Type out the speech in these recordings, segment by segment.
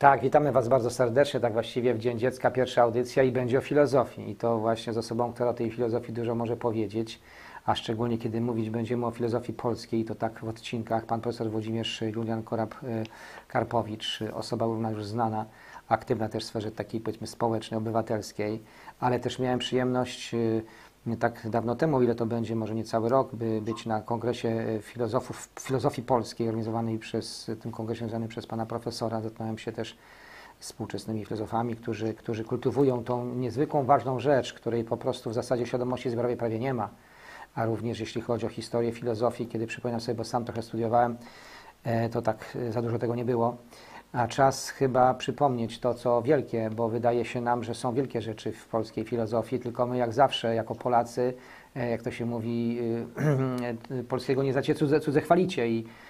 Tak, witamy Was bardzo serdecznie, tak właściwie w Dzień Dziecka, pierwsza audycja i będzie o filozofii. I to właśnie z osobą, która o tej filozofii dużo może powiedzieć, a szczególnie kiedy mówić będziemy o filozofii polskiej, to tak w odcinkach pan profesor Włodzimierz Julian Karpowicz, osoba już znana, aktywna też w sferze takiej, powiedzmy, społecznej, obywatelskiej, ale też miałem przyjemność nie tak dawno temu, ile to będzie, może niecały rok, by być na kongresie filozofów filozofii polskiej organizowanej przez, tym kongresie organizowanym przez pana profesora. Zetknąłem się też z współczesnymi filozofami, którzy kultywują tą niezwykłą, ważną rzecz, której po prostu w zasadzie świadomości zbiorowej prawie nie ma. A również jeśli chodzi o historię filozofii, kiedy przypominam sobie, bo sam trochę studiowałem, to tak za dużo tego nie było. A czas chyba przypomnieć to, co wielkie, bo wydaje się nam, że są wielkie rzeczy w polskiej filozofii, tylko my jak zawsze, jako Polacy, jak to się mówi, polskiego nie znacie, cudze chwalicie.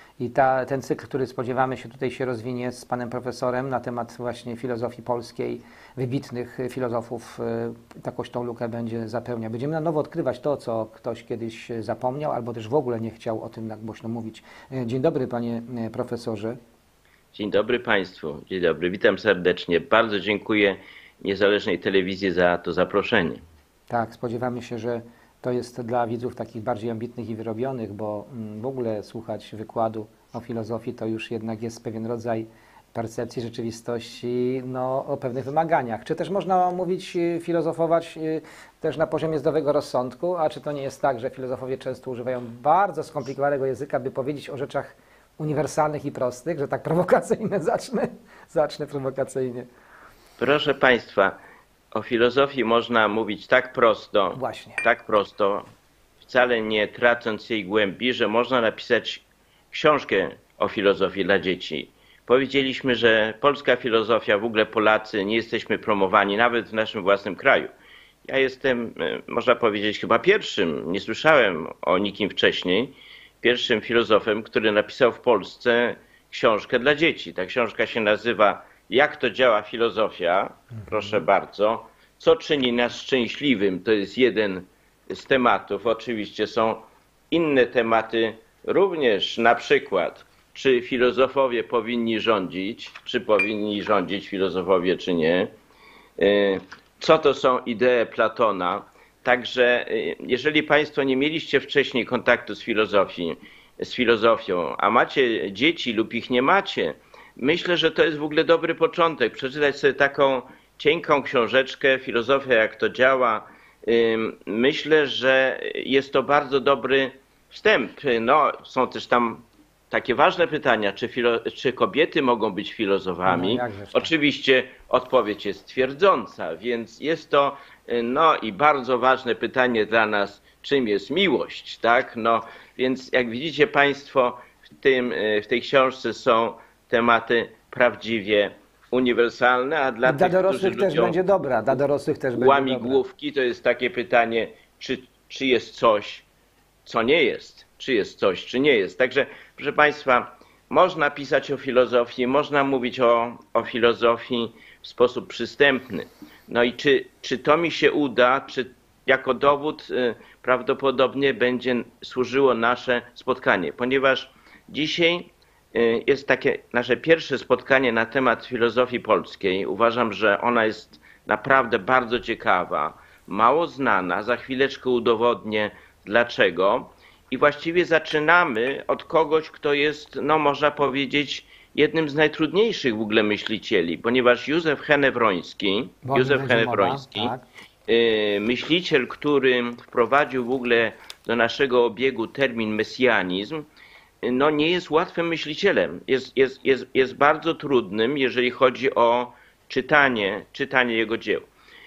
Ten cykl, który spodziewamy się tutaj się rozwinie z panem profesorem na temat właśnie filozofii polskiej, wybitnych filozofów, takoś tą lukę będzie zapełniał. Będziemy na nowo odkrywać to, co ktoś kiedyś zapomniał, albo też w ogóle nie chciał o tym tak głośno mówić. Dzień dobry, panie profesorze. Dzień dobry Państwu, dzień dobry, witam serdecznie. Bardzo dziękuję Niezależnej Telewizji za to zaproszenie. Tak, spodziewamy się, że to jest dla widzów takich bardziej ambitnych i wyrobionych, bo w ogóle słuchać wykładu o filozofii to już jednak jest pewien rodzaj percepcji rzeczywistości, no, o pewnych wymaganiach. Czy też można mówić, filozofować też na poziomie zdrowego rozsądku, a czy to nie jest tak, że filozofowie często używają bardzo skomplikowanego języka, by powiedzieć o rzeczach uniwersalnych i prostych, że tak prowokacyjne zacznę prowokacyjnie. Proszę Państwa, o filozofii można mówić tak prosto, Właśnie. tak prosto, wcale nie tracąc jej głębi, że można napisać książkę o filozofii dla dzieci. Powiedzieliśmy, że polska filozofia, w ogóle Polacy, nie jesteśmy promowani nawet w naszym własnym kraju. Ja jestem, można powiedzieć, chyba pierwszym, nie słyszałem o nikim wcześniej, pierwszym filozofem, który napisał w Polsce książkę dla dzieci. Ta książka się nazywa Jak to działa filozofia? Proszę bardzo. Co czyni nas szczęśliwym? To jest jeden z tematów. Oczywiście są inne tematy również, na przykład czy filozofowie powinni rządzić, czy powinni rządzić filozofowie, czy nie. Co to są idee Platona? Także jeżeli Państwo nie mieliście wcześniej kontaktu z filozofią, a macie dzieci lub ich nie macie, myślę, że to jest w ogóle dobry początek. Przeczytać sobie taką cienką książeczkę, Filozofia, jak to działa. Myślę, że jest to bardzo dobry wstęp. No, są też tam takie ważne pytania, czy kobiety mogą być filozofami? No, oczywiście odpowiedź jest twierdząca, więc jest to no i bardzo ważne pytanie dla nas, czym jest miłość, tak? No, więc jak widzicie Państwo, w tej książce są tematy prawdziwie uniwersalne, a dla tych, dorosłych też będzie dobra, dla dorosłych też będzie dobra. Łamigłówki to jest takie pytanie, czy jest coś, co nie jest, czy jest coś, czy nie jest. Także, proszę Państwa, można pisać o filozofii, można mówić o filozofii w sposób przystępny. No i czy to mi się uda, czy jako dowód prawdopodobnie będzie służyło nasze spotkanie, ponieważ dzisiaj jest takie nasze pierwsze spotkanie na temat filozofii polskiej. Uważam, że ona jest naprawdę bardzo ciekawa, mało znana. Za chwileczkę udowodnię dlaczego. I właściwie zaczynamy od kogoś, kto jest, no można powiedzieć, jednym z najtrudniejszych w ogóle myślicieli, ponieważ Józef Henewroński, Tak. Myśliciel, który wprowadził w ogóle do naszego obiegu termin mesjanizm, no nie jest łatwym myślicielem. Jest bardzo trudnym, jeżeli chodzi o czytanie jego dzieł.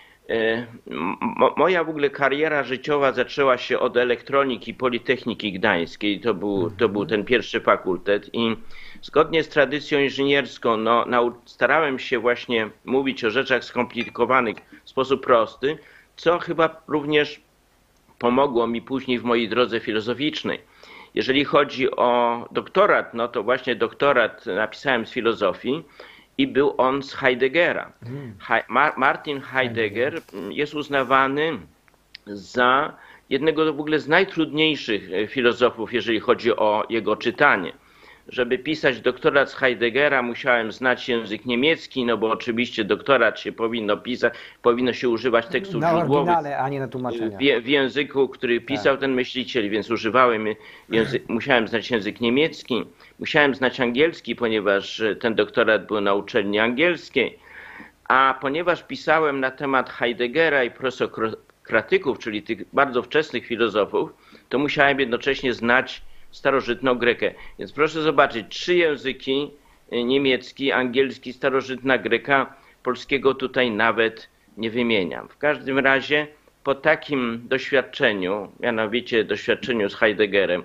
Moja w ogóle kariera życiowa zaczęła się od elektroniki Politechniki Gdańskiej. To był ten pierwszy fakultet i zgodnie z tradycją inżynierską starałem się właśnie mówić o rzeczach skomplikowanych w sposób prosty, co chyba również pomogło mi później w mojej drodze filozoficznej. Jeżeli chodzi o doktorat, no to właśnie doktorat napisałem z filozofii i był on z Heideggera. Martin Heidegger jest uznawany za jednego w ogóle z najtrudniejszych filozofów, jeżeli chodzi o jego czytanie. żeby pisać doktorat z Heideggera, musiałem znać język niemiecki, no bo oczywiście doktorat się powinno pisać, powinno się używać tekstów Na źródłowych oryginale, a nie na tłumaczenia. w języku, który pisał ten myśliciel, więc używałem musiałem znać język niemiecki, musiałem znać angielski, ponieważ ten doktorat był na uczelni angielskiej, a ponieważ pisałem na temat Heideggera i prosokratyków, czyli tych bardzo wczesnych filozofów, to musiałem jednocześnie znać starożytną Grekę. Więc proszę zobaczyć, 3 języki, niemiecki, angielski, starożytna Greka, polskiego tutaj nawet nie wymieniam. W każdym razie po takim doświadczeniu, mianowicie doświadczeniu z Heideggerem,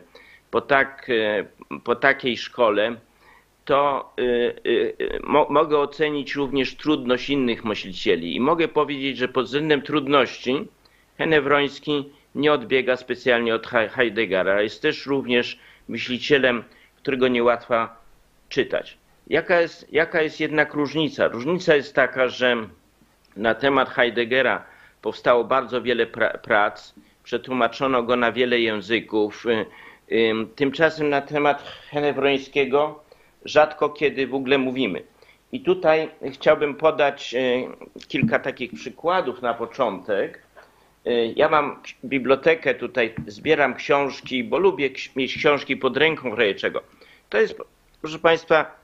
po takiej szkole, to mogę ocenić również trudność innych myślicieli i mogę powiedzieć, że pod względem trudności Henewroński nie odbiega specjalnie od Heideggera, ale jest też również myślicielem, którego niełatwo czytać. Jaka jest jednak różnica? Różnica jest taka, że na temat Heideggera powstało bardzo wiele prac, przetłumaczono go na wiele języków. Tymczasem na temat Henewrońskiego rzadko kiedy w ogóle mówimy. I tutaj chciałbym podać kilka takich przykładów na początek. Ja mam bibliotekę tutaj, zbieram książki, bo lubię mieć książki pod ręką w razie czego. To jest, proszę Państwa,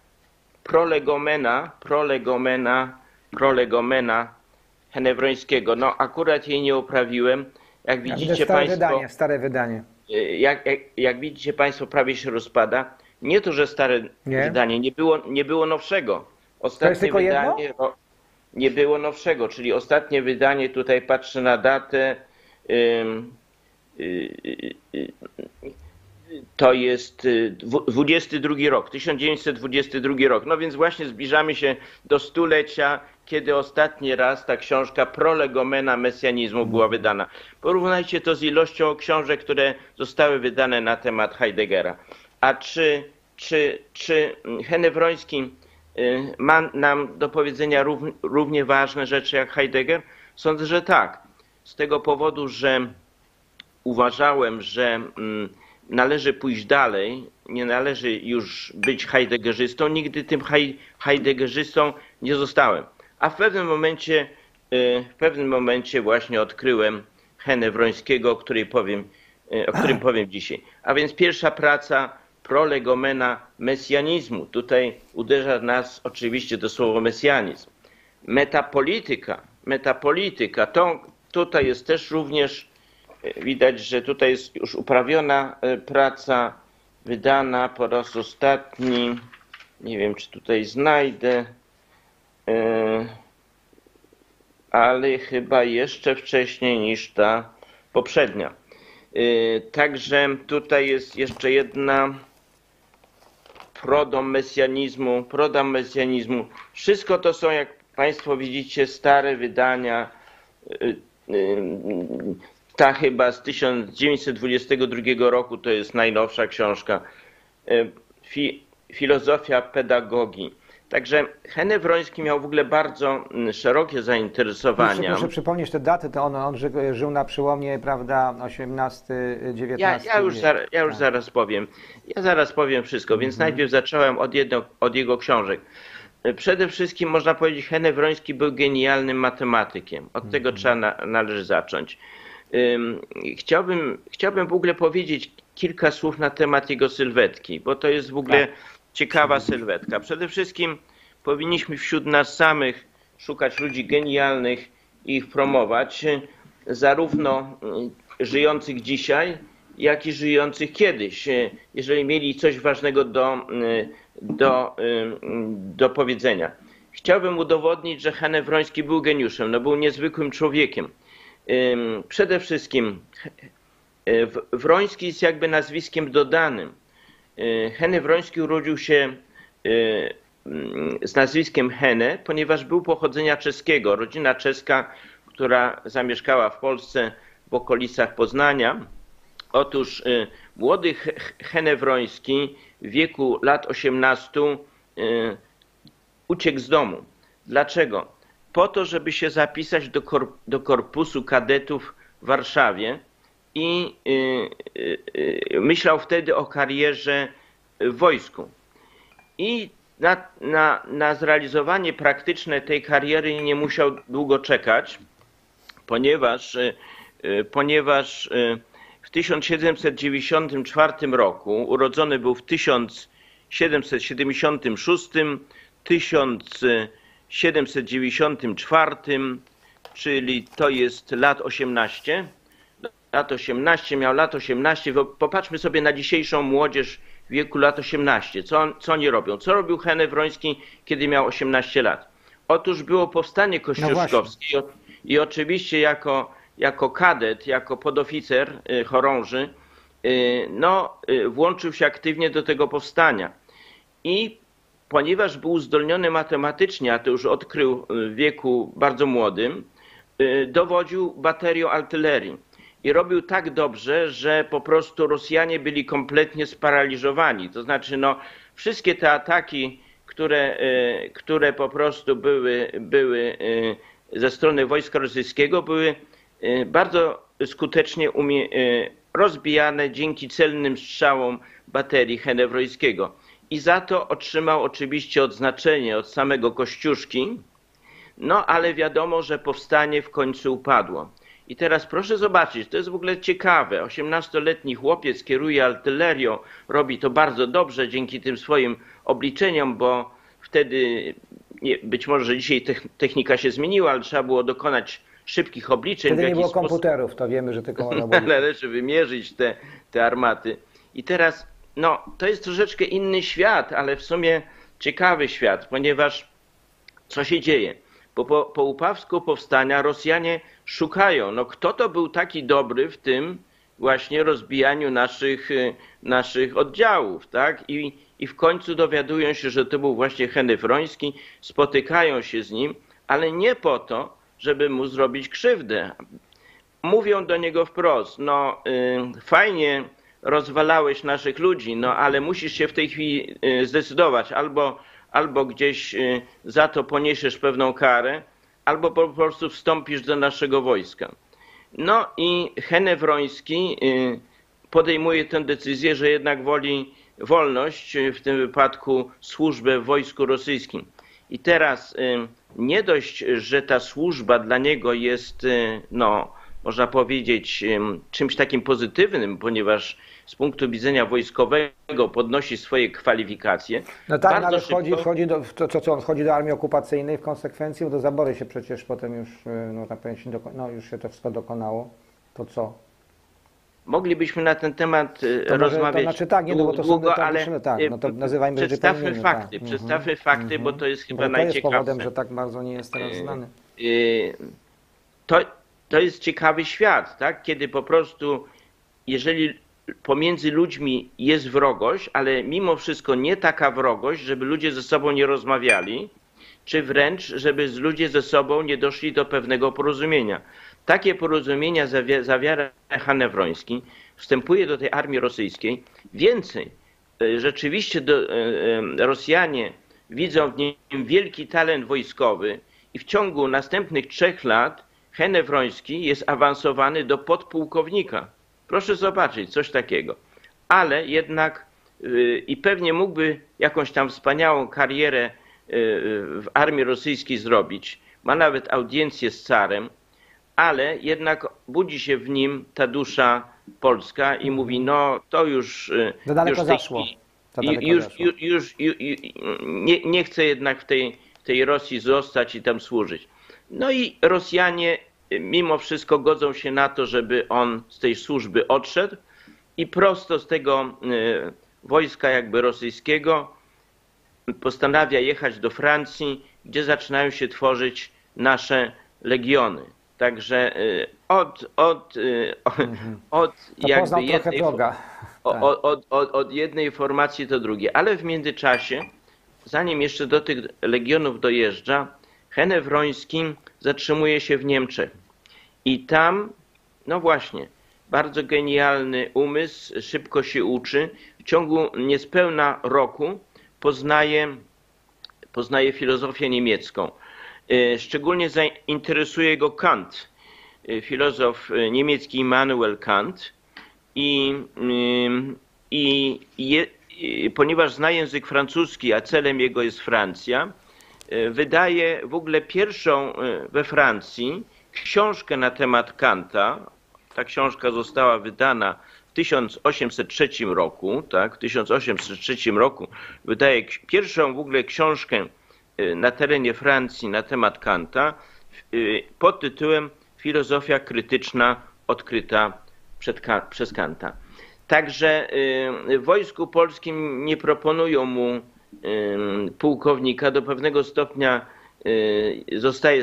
prolegomena Henewrońskiego. No akurat jej nie oprawiłem. Jak widzicie Państwo, stare wydanie. Jak widzicie Państwo, prawie się rozpada. Nie to, że stare wydanie, nie było nowszego. Ostatnie wydanie nie było nowszego, czyli ostatnie wydanie, tutaj patrzę na datę, to jest 22 rok, 1922 rok. No więc właśnie zbliżamy się do stulecia, kiedy ostatni raz ta książka Prolegomena Mesjanizmu była wydana. Porównajcie to z ilością książek, które zostały wydane na temat Heideggera. A czy Henewroński ma nam do powiedzenia równie ważne rzeczy jak Heidegger? Sądzę, że tak. Z tego powodu, że uważałem, że należy pójść dalej, nie należy już być heideggerzystą. Nigdy tym heideggerzystą nie zostałem. A w pewnym momencie właśnie odkryłem Henewrońskiego, o którym powiem dzisiaj. A więc pierwsza praca, Prolegomena Mesjanizmu. Tutaj uderza nas oczywiście to słowo mesjanizm. Metapolityka, to tutaj jest też również, widać, że tutaj jest już uprawiona praca, wydana po raz ostatni, nie wiem czy tutaj znajdę, ale chyba jeszcze wcześniej niż ta poprzednia. Także tutaj jest jeszcze jedna prodom mesjanizmu. Wszystko to są, jak Państwo widzicie, stare wydania. Ta chyba z 1922 roku to jest najnowsza książka. Filozofia pedagogii. Także Henewroński miał w ogóle bardzo szerokie zainteresowania. Proszę przypomnieć te daty, to on żył na przełomie, prawda, XVIII-XIX. Ja już zaraz powiem. Ja zaraz powiem wszystko, więc najpierw zacząłem od jego książek. Przede wszystkim można powiedzieć, Henewroński był genialnym matematykiem. Od tego należy zacząć. Chciałbym w ogóle powiedzieć kilka słów na temat jego sylwetki, bo to jest w ogóle ciekawa sylwetka. Przede wszystkim powinniśmy wśród nas samych szukać ludzi genialnych i ich promować, zarówno żyjących dzisiaj, jak i żyjących kiedyś, jeżeli mieli coś ważnego do powiedzenia. Chciałbym udowodnić, że Henewroński był geniuszem, no był niezwykłym człowiekiem. Przede wszystkim Wroński jest jakby nazwiskiem dodanym. Henewroński urodził się z nazwiskiem Hene, ponieważ był pochodzenia czeskiego. Rodzina czeska, która zamieszkała w Polsce w okolicach Poznania. Otóż młody Henewroński w wieku lat 18 uciekł z domu. Dlaczego? Po to, żeby się zapisać do korpusu kadetów w Warszawie i myślał wtedy o karierze w wojsku. i na zrealizowanie praktyczne tej kariery nie musiał długo czekać, ponieważ w 1794 roku, urodzony był w 1776, 1794, czyli to jest lat 18. Miał lat 18. Popatrzmy sobie na dzisiejszą młodzież w wieku lat 18. Co oni robią? Co robił Henryk Wroński, kiedy miał 18 lat? Otóż było powstanie kościuszkowskie i oczywiście jako kadet, jako podoficer chorąży, włączył się aktywnie do tego powstania. I ponieważ był uzdolniony matematycznie, a to już odkrył w wieku bardzo młodym, dowodził baterią artylerii. I robił tak dobrze, że po prostu Rosjanie byli kompletnie sparaliżowani. To znaczy, wszystkie te ataki, które po prostu były ze strony wojska rosyjskiego, były bardzo skutecznie rozbijane dzięki celnym strzałom baterii Henewrojskiego. I za to otrzymał oczywiście odznaczenie od samego Kościuszki, ale wiadomo, że powstanie w końcu upadło. I teraz proszę zobaczyć, to jest w ogóle ciekawe. 18-letni chłopiec kieruje artylerią, robi to bardzo dobrze dzięki tym swoim obliczeniom, bo wtedy, być może że dzisiaj technika się zmieniła, ale trzeba było dokonać szybkich obliczeń. Wtedy nie było komputerów, to wiemy, że tylko można było... Należy wymierzyć te armaty. I teraz, to jest troszeczkę inny świat, ale w sumie ciekawy świat, ponieważ co się dzieje? Po upadku powstania Rosjanie szukają, kto to był taki dobry w tym właśnie rozbijaniu naszych oddziałów, tak? I w końcu dowiadują się, że to był właśnie Henryk Wroński, spotykają się z nim, ale nie po to, żeby mu zrobić krzywdę. Mówią do niego wprost, fajnie rozwalałeś naszych ludzi, ale musisz się w tej chwili zdecydować, albo gdzieś za to poniesiesz pewną karę, albo po prostu wstąpisz do naszego wojska. I Henryk Wroński podejmuje tę decyzję, że jednak woli wolność, w tym wypadku służbę w wojsku rosyjskim. I teraz nie dość, że ta służba dla niego jest, można powiedzieć, czymś takim pozytywnym, ponieważ z punktu widzenia wojskowego podnosi swoje kwalifikacje. Tak, ale wchodzi do armii okupacyjnej w konsekwencji, bo do zabory się przecież potem już, już się to wszystko dokonało. To co? Moglibyśmy na ten temat rozmawiać długo, ale to nazywajmy przedstawmy fakty, przedstawmy fakty, bo to jest chyba najciekawsze. To jest powodem, że tak bardzo nie jest teraz znany. To jest ciekawy świat, tak? Kiedy po prostu, jeżeli pomiędzy ludźmi jest wrogość, ale mimo wszystko nie taka wrogość, żeby ludzie ze sobą nie rozmawiali, czy wręcz, żeby ludzie ze sobą nie doszli do pewnego porozumienia. Takie porozumienia zawiera Henryk Wroński, wstępuje do tej armii rosyjskiej. Więcej, rzeczywiście Rosjanie widzą w nim wielki talent wojskowy i w ciągu następnych 3 lat Henryk Wroński jest awansowany do podpułkownika. Proszę zobaczyć, coś takiego. Ale jednak i pewnie mógłby jakąś tam wspaniałą karierę w armii rosyjskiej zrobić. Ma nawet audiencję z carem, ale jednak budzi się w nim ta dusza polska i mówi, to już... To daleko zaszło. Nie chcę jednak w tej Rosji zostać i tam służyć. I Rosjanie mimo wszystko godzą się na to, żeby on z tej służby odszedł i prosto z tego wojska jakby rosyjskiego postanawia jechać do Francji, gdzie zaczynają się tworzyć nasze legiony. Także od jednej formacji do drugiej. Ale w międzyczasie, zanim jeszcze do tych legionów dojeżdża, Henryk Wroński zatrzymuje się w Niemczech. I tam, właśnie, bardzo genialny umysł, szybko się uczy. W ciągu niespełna roku poznaje filozofię niemiecką. Szczególnie zainteresuje go Kant, filozof niemiecki Immanuel Kant. ponieważ zna język francuski, a celem jego jest Francja, wydaje w ogóle pierwszą we Francji książkę na temat Kanta. Ta książka została wydana w 1803 roku, tak? W 1803 roku wydaje pierwszą w ogóle książkę na terenie Francji na temat Kanta pod tytułem Filozofia krytyczna odkryta przez Kanta. Także w Wojsku Polskim nie proponują mu pułkownika, do pewnego stopnia zostaje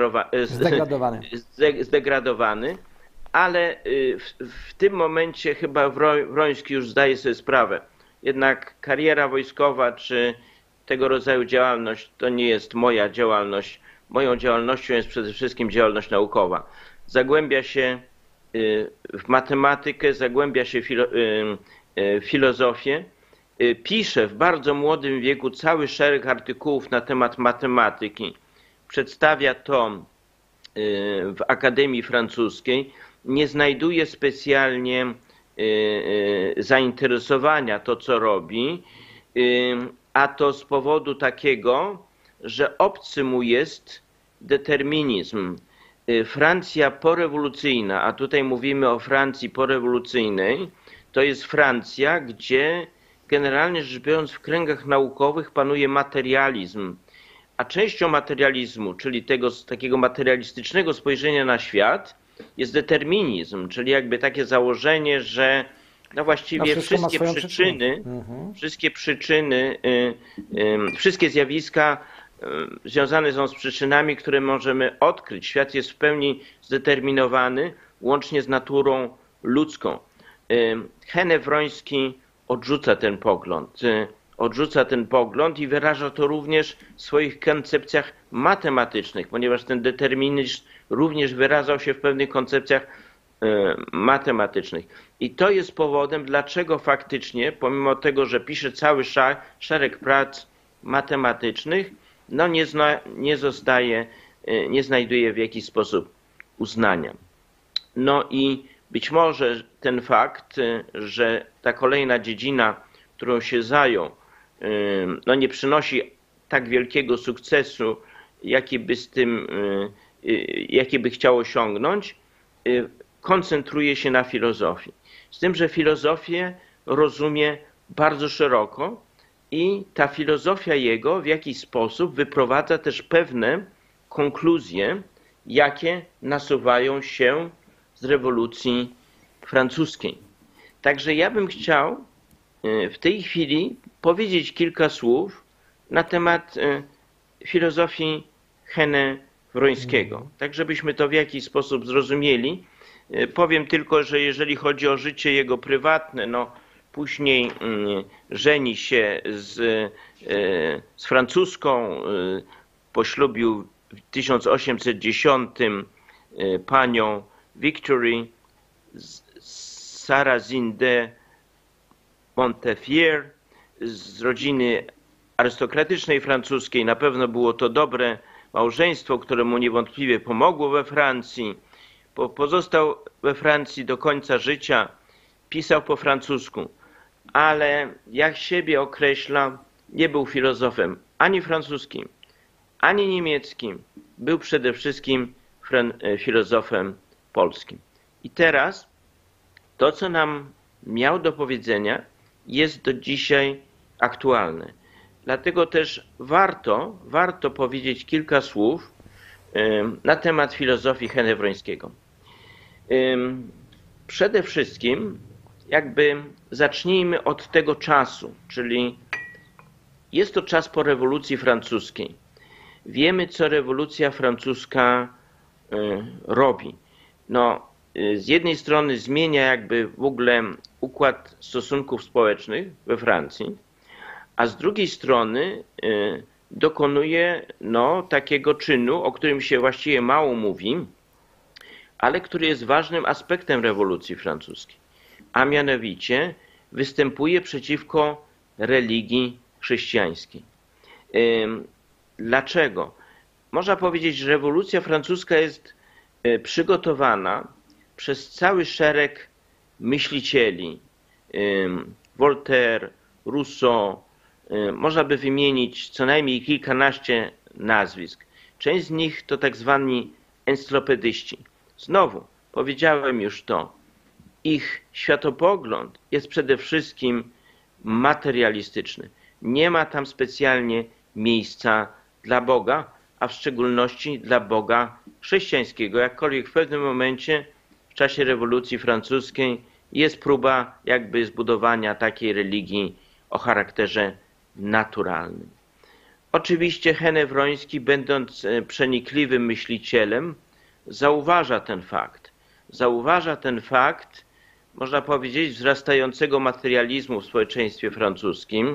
zdegradowany, ale w tym momencie chyba Wroński już zdaje sobie sprawę. Jednak kariera wojskowa czy tego rodzaju działalność to nie jest moja działalność. Moją działalnością jest przede wszystkim działalność naukowa. Zagłębia się w matematykę, zagłębia się w filozofię. Pisze w bardzo młodym wieku cały szereg artykułów na temat matematyki. Przedstawia to w Akademii Francuskiej. Nie znajduje specjalnie zainteresowania to, co robi, a to z powodu takiego, że obcy mu jest determinizm. Francja porewolucyjna, a tutaj mówimy o Francji porewolucyjnej, to jest Francja, gdzie generalnie rzecz biorąc w kręgach naukowych panuje materializm. A częścią materializmu, czyli tego takiego materialistycznego spojrzenia na świat, jest determinizm, czyli jakby takie założenie, że no właściwie wszystkie przyczyny, wszystkie zjawiska związane są z przyczynami, które możemy odkryć. Świat jest w pełni zdeterminowany, łącznie z naturą ludzką. Henne Wroński odrzuca ten pogląd i wyraża to również w swoich koncepcjach matematycznych, ponieważ ten determinizm również wyrażał się w pewnych koncepcjach matematycznych. I to jest powodem, dlaczego faktycznie, pomimo tego, że pisze cały szereg prac matematycznych, no nie znajduje w jakiś sposób uznania. No i być może ten fakt, że ta kolejna dziedzina, którą się zajął, no nie przynosi tak wielkiego sukcesu, jaki by chciał osiągnąć, koncentruje się na filozofii. Z tym, że filozofię rozumie bardzo szeroko i ta filozofia jego w jakiś sposób wyprowadza też pewne konkluzje, jakie nasuwają się z rewolucji francuskiej. Także ja bym chciał w tej chwili powiedzieć kilka słów na temat filozofii Henne Wrońskiego, tak żebyśmy to w jakiś sposób zrozumieli. Powiem tylko, że jeżeli chodzi o życie jego prywatne, no później żeni się z francuską, poślubił w 1810 panią Victory Sarrazin de Montefiore z rodziny arystokratycznej francuskiej. Na pewno było to dobre małżeństwo, które mu niewątpliwie pomogło we Francji. Pozostał we Francji do końca życia, pisał po francusku, ale jak siebie określa, nie był filozofem ani francuskim, ani niemieckim. Był przede wszystkim filozofem polskim. I teraz to, co nam miał do powiedzenia, jest do dzisiaj aktualne. Dlatego też warto powiedzieć kilka słów na temat filozofii Henne Wrońskiego. Przede wszystkim jakby zacznijmy od tego czasu, czyli jest to czas po rewolucji francuskiej. Wiemy, co rewolucja francuska robi. No, z jednej strony zmienia jakby w ogóle układ stosunków społecznych we Francji, a z drugiej strony dokonuje takiego czynu, o którym się właściwie mało mówi, ale który jest ważnym aspektem rewolucji francuskiej. A mianowicie występuje przeciwko religii chrześcijańskiej. Dlaczego? Można powiedzieć, że rewolucja francuska jest przygotowana przez cały szereg myślicieli. Voltaire, Rousseau, można by wymienić co najmniej kilkanaście nazwisk. Część z nich to tak zwani encyklopedyści. Znowu, powiedziałem już to, ich światopogląd jest przede wszystkim materialistyczny. Nie ma tam specjalnie miejsca dla Boga, a w szczególności dla Boga chrześcijańskiego. Jakkolwiek w pewnym momencie w czasie rewolucji francuskiej jest próba jakby zbudowania takiej religii o charakterze naturalnym. Oczywiście Henę-Wroński, będąc przenikliwym myślicielem, zauważa ten fakt, można powiedzieć, wzrastającego materializmu w społeczeństwie francuskim,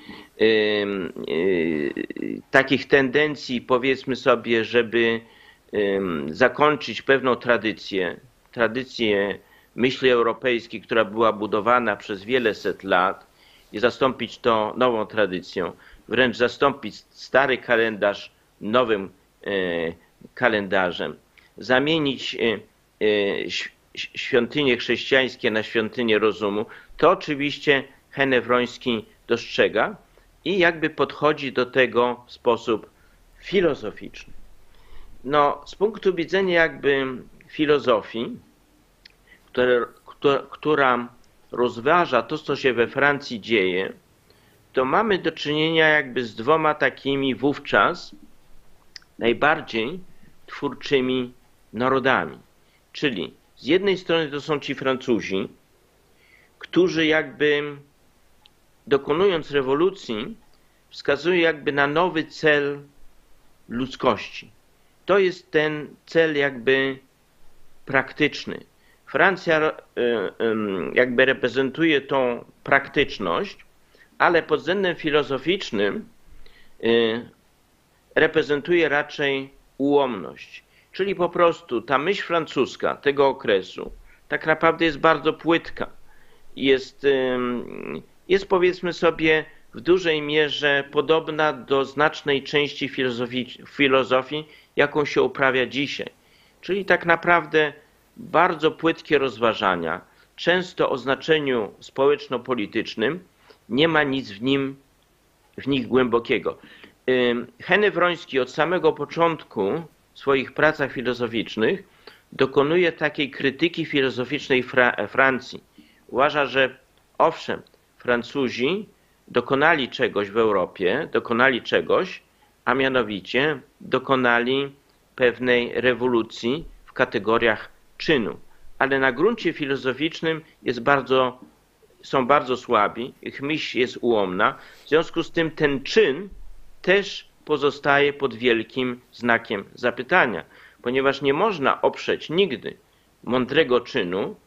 takich tendencji, powiedzmy sobie, żeby zakończyć pewną tradycję myśli europejskiej, która była budowana przez wiele set lat i zastąpić to nową tradycją, wręcz zastąpić stary kalendarz nowym kalendarzem, zamienić świątynie chrześcijańskie na świątynię rozumu, to oczywiście Henę-Wroński dostrzega i jakby podchodzi do tego w sposób filozoficzny. No, z punktu widzenia jakby filozofii, która rozważa to, co się we Francji dzieje, to mamy do czynienia jakby z dwoma takimi wówczas najbardziej twórczymi narodami. Czyli z jednej strony to są ci Francuzi, którzy jakby dokonując rewolucji wskazują jakby na nowy cel ludzkości. To jest ten cel jakby praktyczny. Francja jakby reprezentuje tą praktyczność, ale pod względem filozoficznym reprezentuje raczej ułomność. Czyli po prostu ta myśl francuska tego okresu tak naprawdę jest bardzo płytka. Jest powiedzmy sobie w dużej mierze podobna do znacznej części filozofii, jaką się uprawia dzisiaj. Czyli tak naprawdę bardzo płytkie rozważania, często o znaczeniu społeczno-politycznym, nie ma nic w nich głębokiego. Henę-Wroński od samego początku w swoich pracach filozoficznych dokonuje takiej krytyki filozoficznej Francji. Uważa, że owszem, Francuzi dokonali czegoś w Europie, a mianowicie dokonali pewnej rewolucji w kategoriach czynu, ale na gruncie filozoficznym są bardzo słabi, ich myśl jest ułomna, w związku z tym ten czyn też pozostaje pod wielkim znakiem zapytania, ponieważ nie można oprzeć nigdy mądrego czynu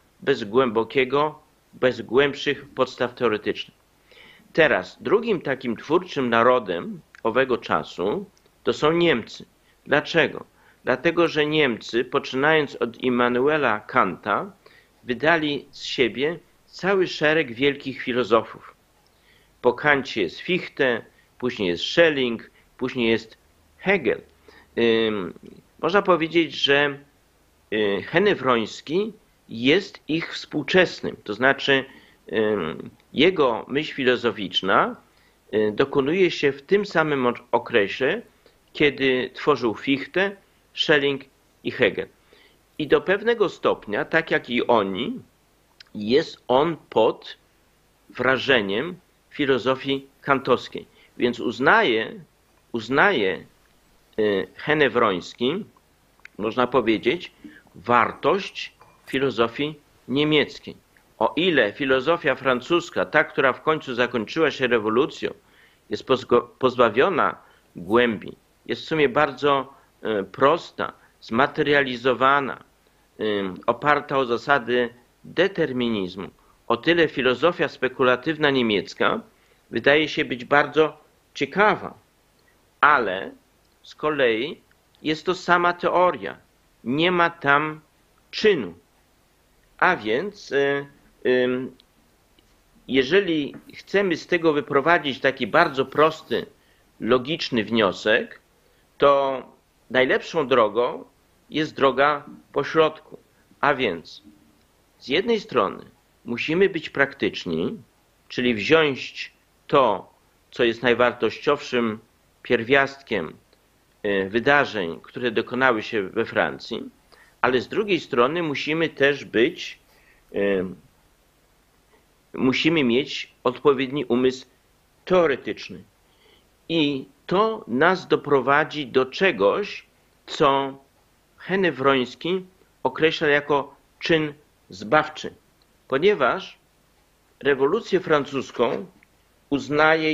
bez głębszych podstaw teoretycznych. Teraz drugim takim twórczym narodem owego czasu to są Niemcy. Dlaczego? Dlatego, że Niemcy, poczynając od Immanuela Kanta, wydali z siebie cały szereg wielkich filozofów. Po Kancie jest Fichte, później jest Schelling, później jest Hegel. Można powiedzieć, że Henę-Wroński jest ich współczesnym, to znaczy jego myśl filozoficzna dokonuje się w tym samym okresie, kiedy tworzył Fichte, Schelling i Hegel. I do pewnego stopnia, tak jak i oni, jest on pod wrażeniem filozofii kantowskiej. Więc uznaje Henę-Wroński, można powiedzieć, wartość filozofii niemieckiej. O ile filozofia francuska, ta, która w końcu zakończyła się rewolucją, jest pozbawiona głębi, jest w sumie bardzo prosta, zmaterializowana, oparta o zasady determinizmu, o tyle filozofia spekulatywna niemiecka wydaje się być bardzo ciekawa, ale z kolei jest to sama teoria, nie ma tam czynu. A więc jeżeli chcemy z tego wyprowadzić taki bardzo prosty, logiczny wniosek, to najlepszą drogą jest droga pośrodku. A więc z jednej strony musimy być praktyczni, czyli wziąć to, co jest najwartościowszym pierwiastkiem wydarzeń, które dokonały się we Francji, ale z drugiej strony musimy mieć odpowiedni umysł teoretyczny. I to nas doprowadzi do czegoś, co Henryk Wroński określa jako czyn zbawczy, ponieważ rewolucję francuską uznaje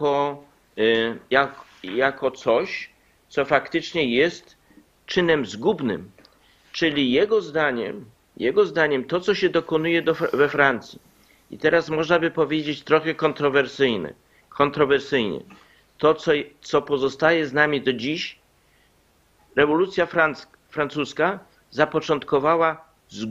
jako coś, co faktycznie jest czynem zgubnym. Czyli jego zdaniem to, co się dokonuje we Francji, i teraz można by powiedzieć trochę kontrowersyjnie, to, co pozostaje z nami do dziś, rewolucja francuska zapoczątkowała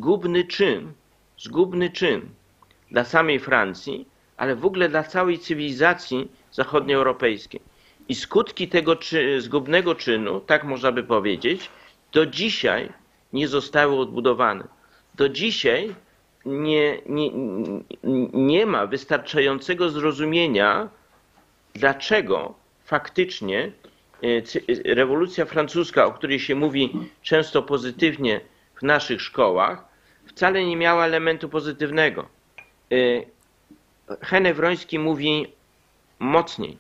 zgubny czyn dla samej Francji, ale w ogóle dla całej cywilizacji zachodnioeuropejskiej. I skutki tego zgubnego czynu, tak można by powiedzieć, do dzisiaj nie zostały odbudowane. Do dzisiaj nie ma wystarczającego zrozumienia, dlaczego faktycznie rewolucja francuska, o której się mówi często pozytywnie w naszych szkołach, wcale nie miała elementu pozytywnego. Henryk Wroński mówi mocniej.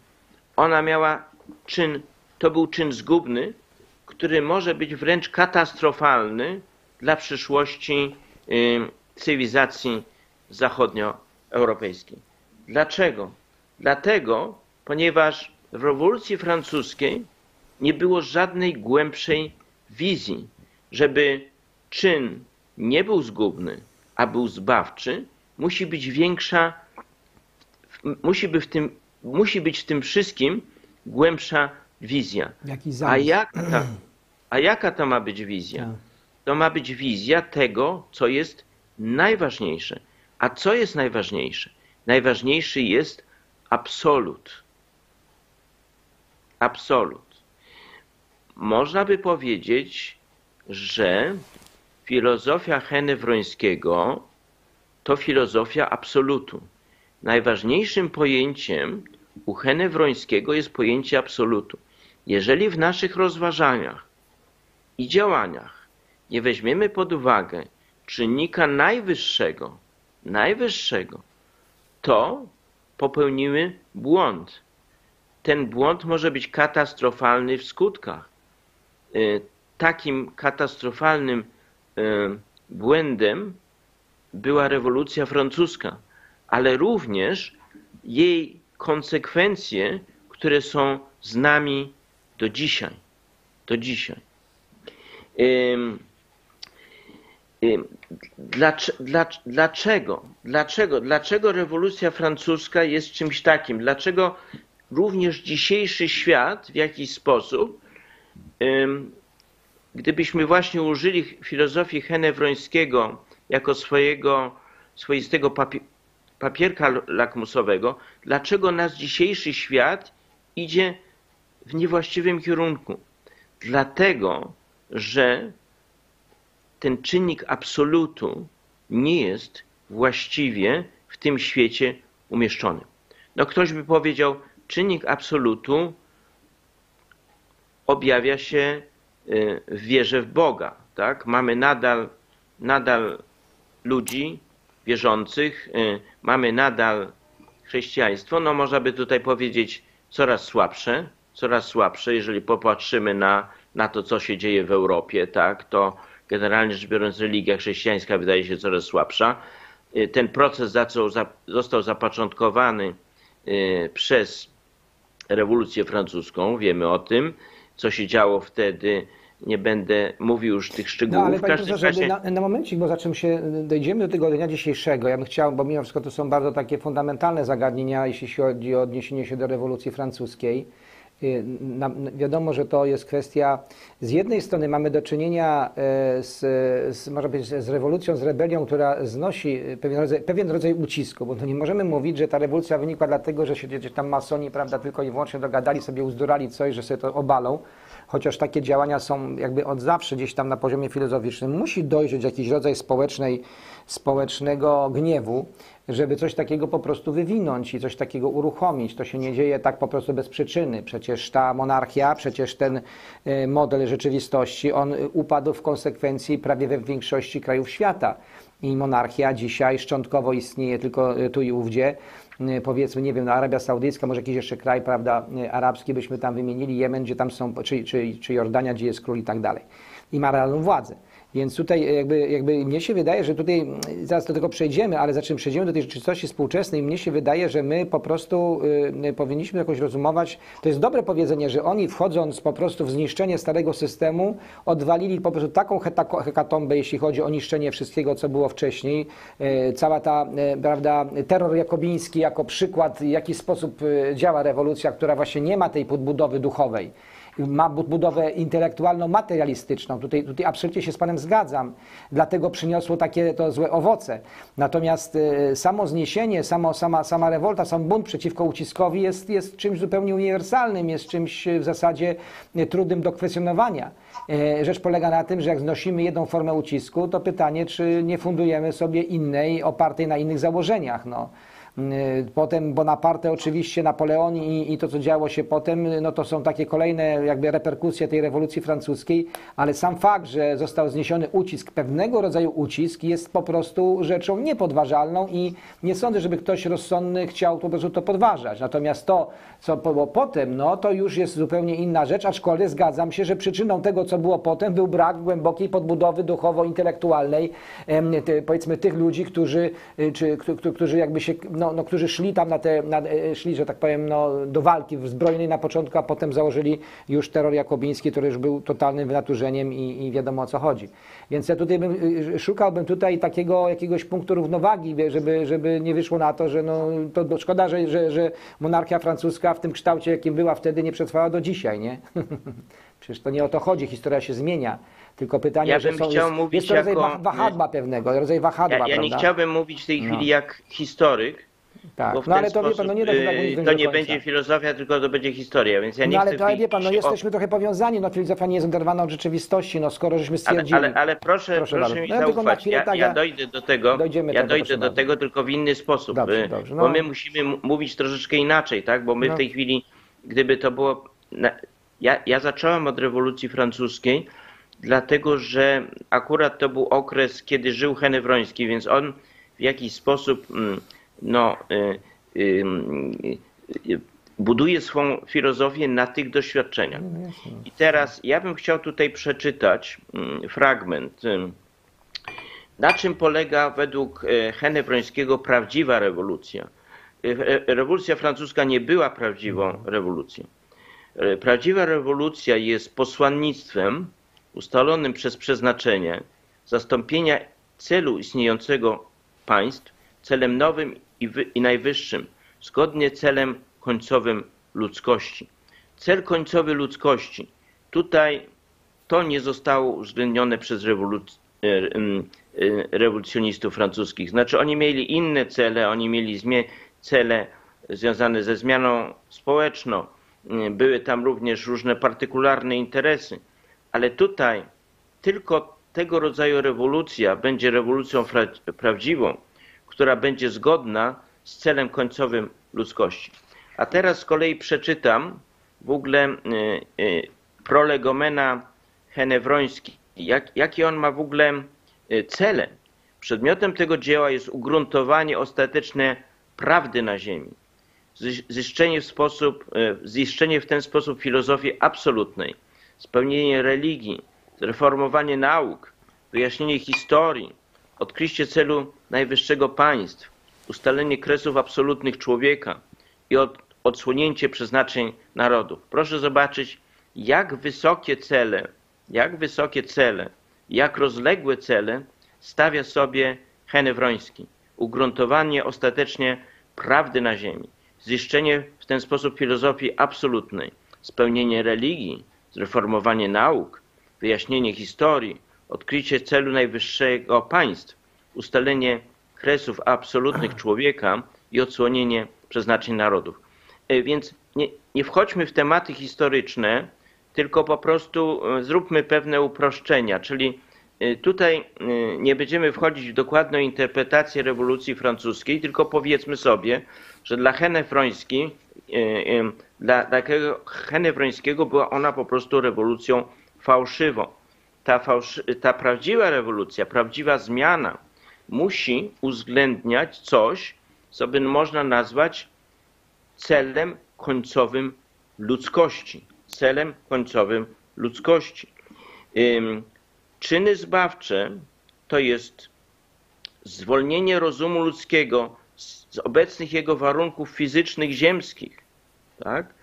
To był czyn zgubny, który może być wręcz katastrofalny dla przyszłości cywilizacji zachodnioeuropejskiej. Dlaczego? Dlatego, ponieważ w rewolucji francuskiej nie było żadnej głębszej wizji, żeby czyn nie był zgubny, a był zbawczy, musi być w tym wszystkim głębsza wizja. A jaka to ma być wizja? To ma być wizja tego, co jest najważniejsze. A co jest najważniejsze? Najważniejszy jest absolut. Absolut. Można by powiedzieć, że filozofia Henryka Wrońskiego to filozofia absolutu. Najważniejszym pojęciem u Henryka Wrońskiego jest pojęcie absolutu. Jeżeli w naszych rozważaniach i działaniach nie weźmiemy pod uwagę czynnika najwyższego, to popełnimy błąd. Ten błąd może być katastrofalny w skutkach. Takim katastrofalnym błędem była rewolucja francuska, ale również jej konsekwencje, które są z nami do dzisiaj. Dlaczego rewolucja francuska jest czymś takim? Dlaczego również dzisiejszy świat w jakiś sposób, gdybyśmy właśnie użyli filozofii Henryka Wrońskiego jako swoistego papierka lakmusowego, dlaczego nasz dzisiejszy świat idzie w niewłaściwym kierunku? Dlatego, że ten czynnik absolutu nie jest właściwie w tym świecie umieszczony. No ktoś by powiedział, czynnik absolutu objawia się w wierze w Boga. Tak? Mamy nadal ludzi wierzących, mamy nadal chrześcijaństwo, no można by tutaj powiedzieć coraz słabsze, jeżeli popatrzymy na to, co się dzieje w Europie, tak, to generalnie rzecz biorąc religia chrześcijańska wydaje się coraz słabsza. Ten proces został zapoczątkowany przez rewolucję francuską, wiemy o tym, co się działo wtedy, nie będę mówił już tych szczegółów. No ale panie profesorze, na momencik, bo dojdziemy do tego dnia dzisiejszego, ja bym chciał, bo mimo wszystko to są bardzo takie fundamentalne zagadnienia, jeśli chodzi o odniesienie się do rewolucji francuskiej. Wiadomo, że to jest kwestia, z jednej strony mamy do czynienia można powiedzieć, z rewolucją, z rebelią, która znosi pewien rodzaj ucisku, bo to nie możemy mówić, że ta rewolucja wynikła dlatego, że się tam masoni, prawda, tylko i wyłącznie dogadali sobie, uzdurali coś, że sobie to obalą. chociaż takie działania są jakby od zawsze gdzieś tam na poziomie filozoficznym, musi dojrzeć jakiś rodzaj społecznego gniewu, żeby coś takiego po prostu wywinąć i coś takiego uruchomić. To się nie dzieje tak po prostu bez przyczyny. Przecież ta monarchia, przecież ten model rzeczywistości, on upadł w konsekwencji prawie we większości krajów świata. I monarchia dzisiaj szczątkowo istnieje tylko tu i ówdzie. Powiedzmy, nie wiem, no Arabia Saudyjska, może jakiś jeszcze kraj, prawda, arabski byśmy tam wymienili, Jemen, gdzie tam są, czy Jordania, gdzie jest król i tak dalej. I ma realną władzę. Więc tutaj jakby mnie się wydaje, że tutaj, zaraz do tego przejdziemy, ale zaczym przejdziemy do tej rzeczywistości współczesnej, mnie się wydaje, że my po prostu powinniśmy jakoś rozumować, to jest dobre powiedzenie, że oni wchodząc po prostu w zniszczenie starego systemu, odwalili po prostu taką hekatombę, jeśli chodzi o niszczenie wszystkiego, co było wcześniej. Cała ta, prawda, terror jakobiński jako przykład, w jaki sposób działa rewolucja, która właśnie nie ma tej podbudowy duchowej. Ma budowę intelektualno-materialistyczną. Tutaj absolutnie się z Panem zgadzam. Dlatego przyniosło takie to złe owoce. Natomiast samo zniesienie, sama rewolta, sam bunt przeciwko uciskowi jest czymś zupełnie uniwersalnym, jest czymś w zasadzie trudnym do kwestionowania. Rzecz polega na tym, że jak znosimy jedną formę ucisku, to pytanie, czy nie fundujemy sobie innej, opartej na innych założeniach. No. Potem Bonaparte oczywiście, Napoleon i to, co działo się potem, no to są takie kolejne jakby reperkusje tej rewolucji francuskiej, ale sam fakt, że został zniesiony ucisk, pewnego rodzaju ucisk, jest po prostu rzeczą niepodważalną i nie sądzę, żeby ktoś rozsądny chciał po prostu to podważać. Natomiast to, co było potem, no to już jest zupełnie inna rzecz, aczkolwiek zgadzam się, że przyczyną tego, co było potem, był brak głębokiej podbudowy duchowo-intelektualnej, powiedzmy tych ludzi, którzy jakby się którzy szli tam szli, że tak powiem, do walki zbrojnej na początku, a potem założyli już terror jakobiński, który już był totalnym wynaturzeniem i wiadomo, o co chodzi. Więc ja tutaj szukałbym tutaj takiego jakiegoś punktu równowagi, żeby nie wyszło na to, że to szkoda, że monarchia francuska w tym kształcie, jakim była wtedy, nie przetrwała do dzisiaj, nie? Przecież to nie o to chodzi, historia się zmienia. Tylko pytanie, że jest to rodzaj wahadła pewnego, rodzaj wahadła, ja nie chciałbym mówić w tej chwili jak historyk, tak, bo w ten ale to sposób, wie pan, nie da się tak to nie będzie filozofia, tylko to będzie historia, więc ja nie chcę... ale to wie pan, jesteśmy trochę powiązani, filozofia nie jest oderwana od rzeczywistości, skoro żeśmy stwierdzili... Ale proszę mi zaufać, ja dojdę do tego, tylko w inny sposób, dobrze, bo my musimy mówić troszeczkę inaczej, tak, bo my w tej chwili, gdyby to było... Ja zacząłem od rewolucji francuskiej, dlatego że akurat to był okres, kiedy żył Henewroński, więc on w jakiś sposób buduje swą filozofię na tych doświadczeniach. I teraz ja bym chciał tutaj przeczytać fragment, na czym polega według Henewrońskiego prawdziwa rewolucja. Rewolucja francuska nie była prawdziwą rewolucją. Prawdziwa rewolucja jest posłannictwem ustalonym przez przeznaczenie zastąpienia celu istniejącego państw celem nowym i najwyższym, zgodnie celem końcowym ludzkości. Cel końcowy ludzkości. Tutaj to nie zostało uwzględnione przez rewolucjonistów francuskich. Znaczy oni mieli inne cele, oni mieli cele związane ze zmianą społeczną, były tam również różne partykularne interesy, ale tutaj tylko tego rodzaju rewolucja będzie rewolucją prawdziwą, która będzie zgodna z celem końcowym ludzkości. A teraz z kolei przeczytam w ogóle prolegomena Henewroński. Jakie on ma w ogóle cele? Przedmiotem tego dzieła jest ugruntowanie ostateczne prawdy na ziemi. Ziszczenie w ten sposób filozofii absolutnej, spełnienie religii, zreformowanie nauk, wyjaśnienie historii, odkrycie celu najwyższego państw, ustalenie kresów absolutnych człowieka i odsłonięcie przeznaczeń narodów. Proszę zobaczyć, jak wysokie cele, jak rozległe cele stawia sobie Henewroński. Ugruntowanie ostatecznie prawdy na ziemi, ziszczenie w ten sposób filozofii absolutnej, spełnienie religii, zreformowanie nauk, wyjaśnienie historii, odkrycie celu najwyższego państw, ustalenie kresów absolutnych człowieka i odsłonienie przeznaczeń narodów. Więc nie wchodźmy w tematy historyczne, tylko po prostu zróbmy pewne uproszczenia, czyli tutaj nie będziemy wchodzić w dokładną interpretację rewolucji francuskiej, tylko powiedzmy sobie, że dla takiego Hennefrońskiego była ona po prostu rewolucją fałszywą. Ta prawdziwa rewolucja, prawdziwa zmiana musi uwzględniać coś, co by można nazwać celem końcowym ludzkości. Celem końcowym ludzkości. Czyny zbawcze to jest zwolnienie rozumu ludzkiego z obecnych jego warunków fizycznych, ziemskich, tak?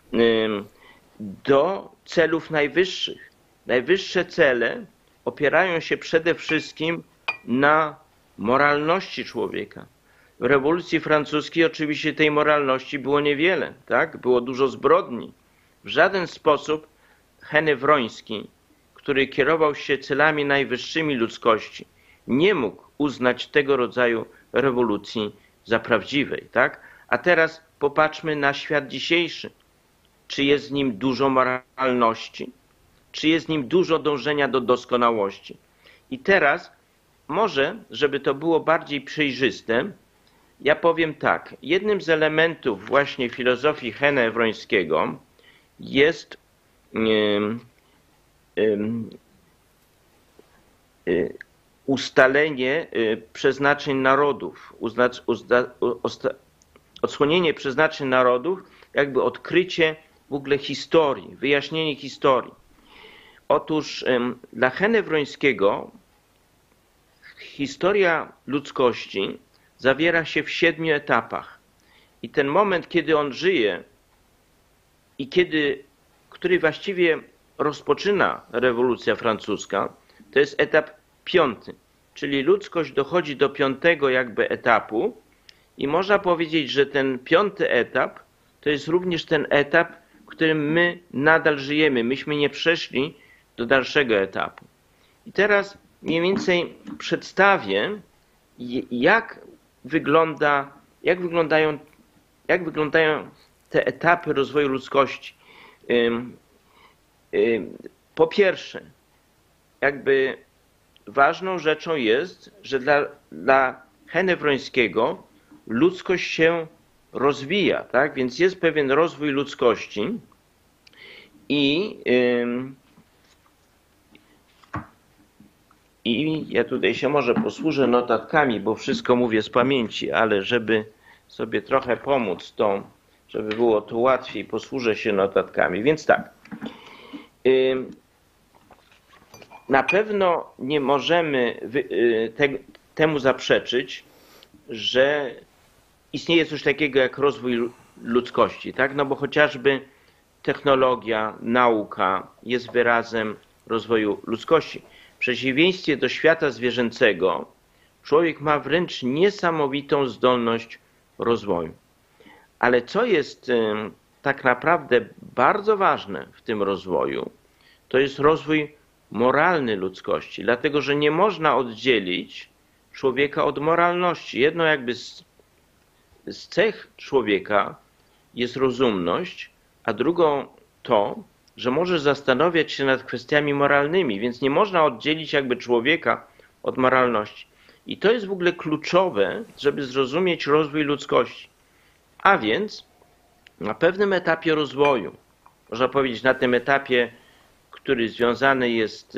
Do celów najwyższych. Najwyższe cele opierają się przede wszystkim na moralności człowieka. W rewolucji francuskiej oczywiście tej moralności było niewiele, tak? Było dużo zbrodni. W żaden sposób Hennefroński, który kierował się celami najwyższymi ludzkości, nie mógł uznać tego rodzaju rewolucji za prawdziwej, tak? A teraz popatrzmy na świat dzisiejszy. Czy jest w nim dużo moralności? Czy jest w nim dużo dążenia do doskonałości? I teraz może, żeby to było bardziej przejrzyste, ja powiem tak. Jednym z elementów właśnie filozofii Hennefrońskiego jest ustalenie przeznaczeń narodów, odsłonienie przeznaczeń narodów, jakby odkrycie w ogóle historii, wyjaśnienie historii. Otóż dla Hennefrońskiego historia ludzkości zawiera się w 7 etapach. I ten moment, kiedy on żyje i który właściwie rozpoczyna rewolucja francuska, to jest etap 5. Czyli ludzkość dochodzi do 5. jakby etapu i można powiedzieć, że ten 5. etap to jest również ten etap, w którym my nadal żyjemy. Myśmy nie przeszli do dalszego etapu. I teraz mniej więcej przedstawię, jak wyglądają te etapy rozwoju ludzkości. Po pierwsze, jakby ważną rzeczą jest, że dla Hennefrońskiego ludzkość się rozwija, tak? Więc jest pewien rozwój ludzkości i ja tutaj się może posłużę notatkami, bo wszystko mówię z pamięci, ale żeby sobie trochę pomóc, to żeby było to łatwiej, posłużę się notatkami. Więc tak, na pewno nie możemy temu zaprzeczyć, że istnieje coś takiego jak rozwój ludzkości, tak? No bo chociażby technologia, nauka jest wyrazem rozwoju ludzkości. W przeciwieństwie do świata zwierzęcego, człowiek ma wręcz niesamowitą zdolność rozwoju. Ale co jest tak naprawdę bardzo ważne w tym rozwoju, to jest rozwój moralny ludzkości, dlatego że nie można oddzielić człowieka od moralności. Jedno jakby z cech człowieka jest rozumność, a drugą to, że może zastanawiać się nad kwestiami moralnymi, więc nie można oddzielić jakby człowieka od moralności. I to jest w ogóle kluczowe, żeby zrozumieć rozwój ludzkości. A więc na pewnym etapie rozwoju, można powiedzieć na tym etapie, który związany jest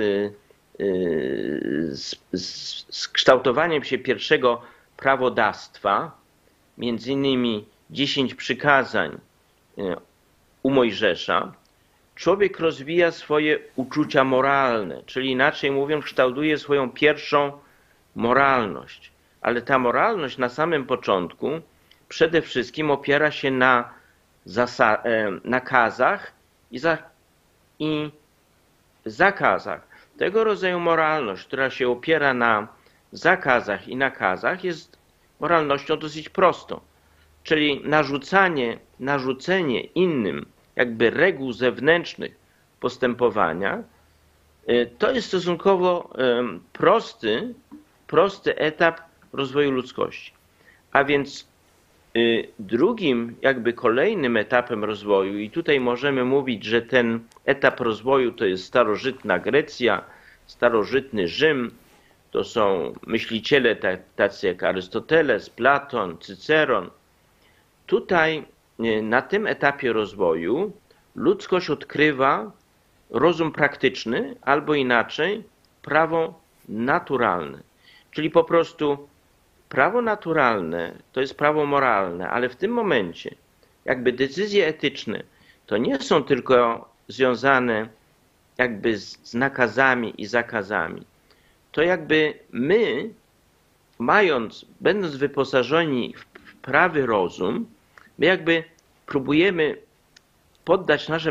z kształtowaniem się pierwszego prawodawstwa, między innymi 10 przykazań u Mojżesza, człowiek rozwija swoje uczucia moralne, czyli inaczej mówiąc, kształtuje swoją pierwszą moralność. Ale ta moralność na samym początku przede wszystkim opiera się na nakazach i zakazach. Tego rodzaju moralność, która się opiera na zakazach i nakazach, jest moralnością dosyć prostą. Czyli narzucenie innym jakby reguł zewnętrznych postępowania, to jest stosunkowo prosty etap rozwoju ludzkości. A więc Drugim, jakby kolejnym etapem rozwoju, i tutaj możemy mówić, że ten etap rozwoju to jest starożytna Grecja, starożytny Rzym, to są myśliciele tacy jak Arystoteles, Platon, Cyceron. Tutaj na tym etapie rozwoju ludzkość odkrywa rozum praktyczny, albo inaczej prawo naturalne. Czyli po prostu prawo naturalne to jest prawo moralne, ale w tym momencie jakby decyzje etyczne to nie są tylko związane jakby z nakazami i zakazami. To jakby my, będąc wyposażeni w prawy rozum, my jakby próbujemy poddać nasze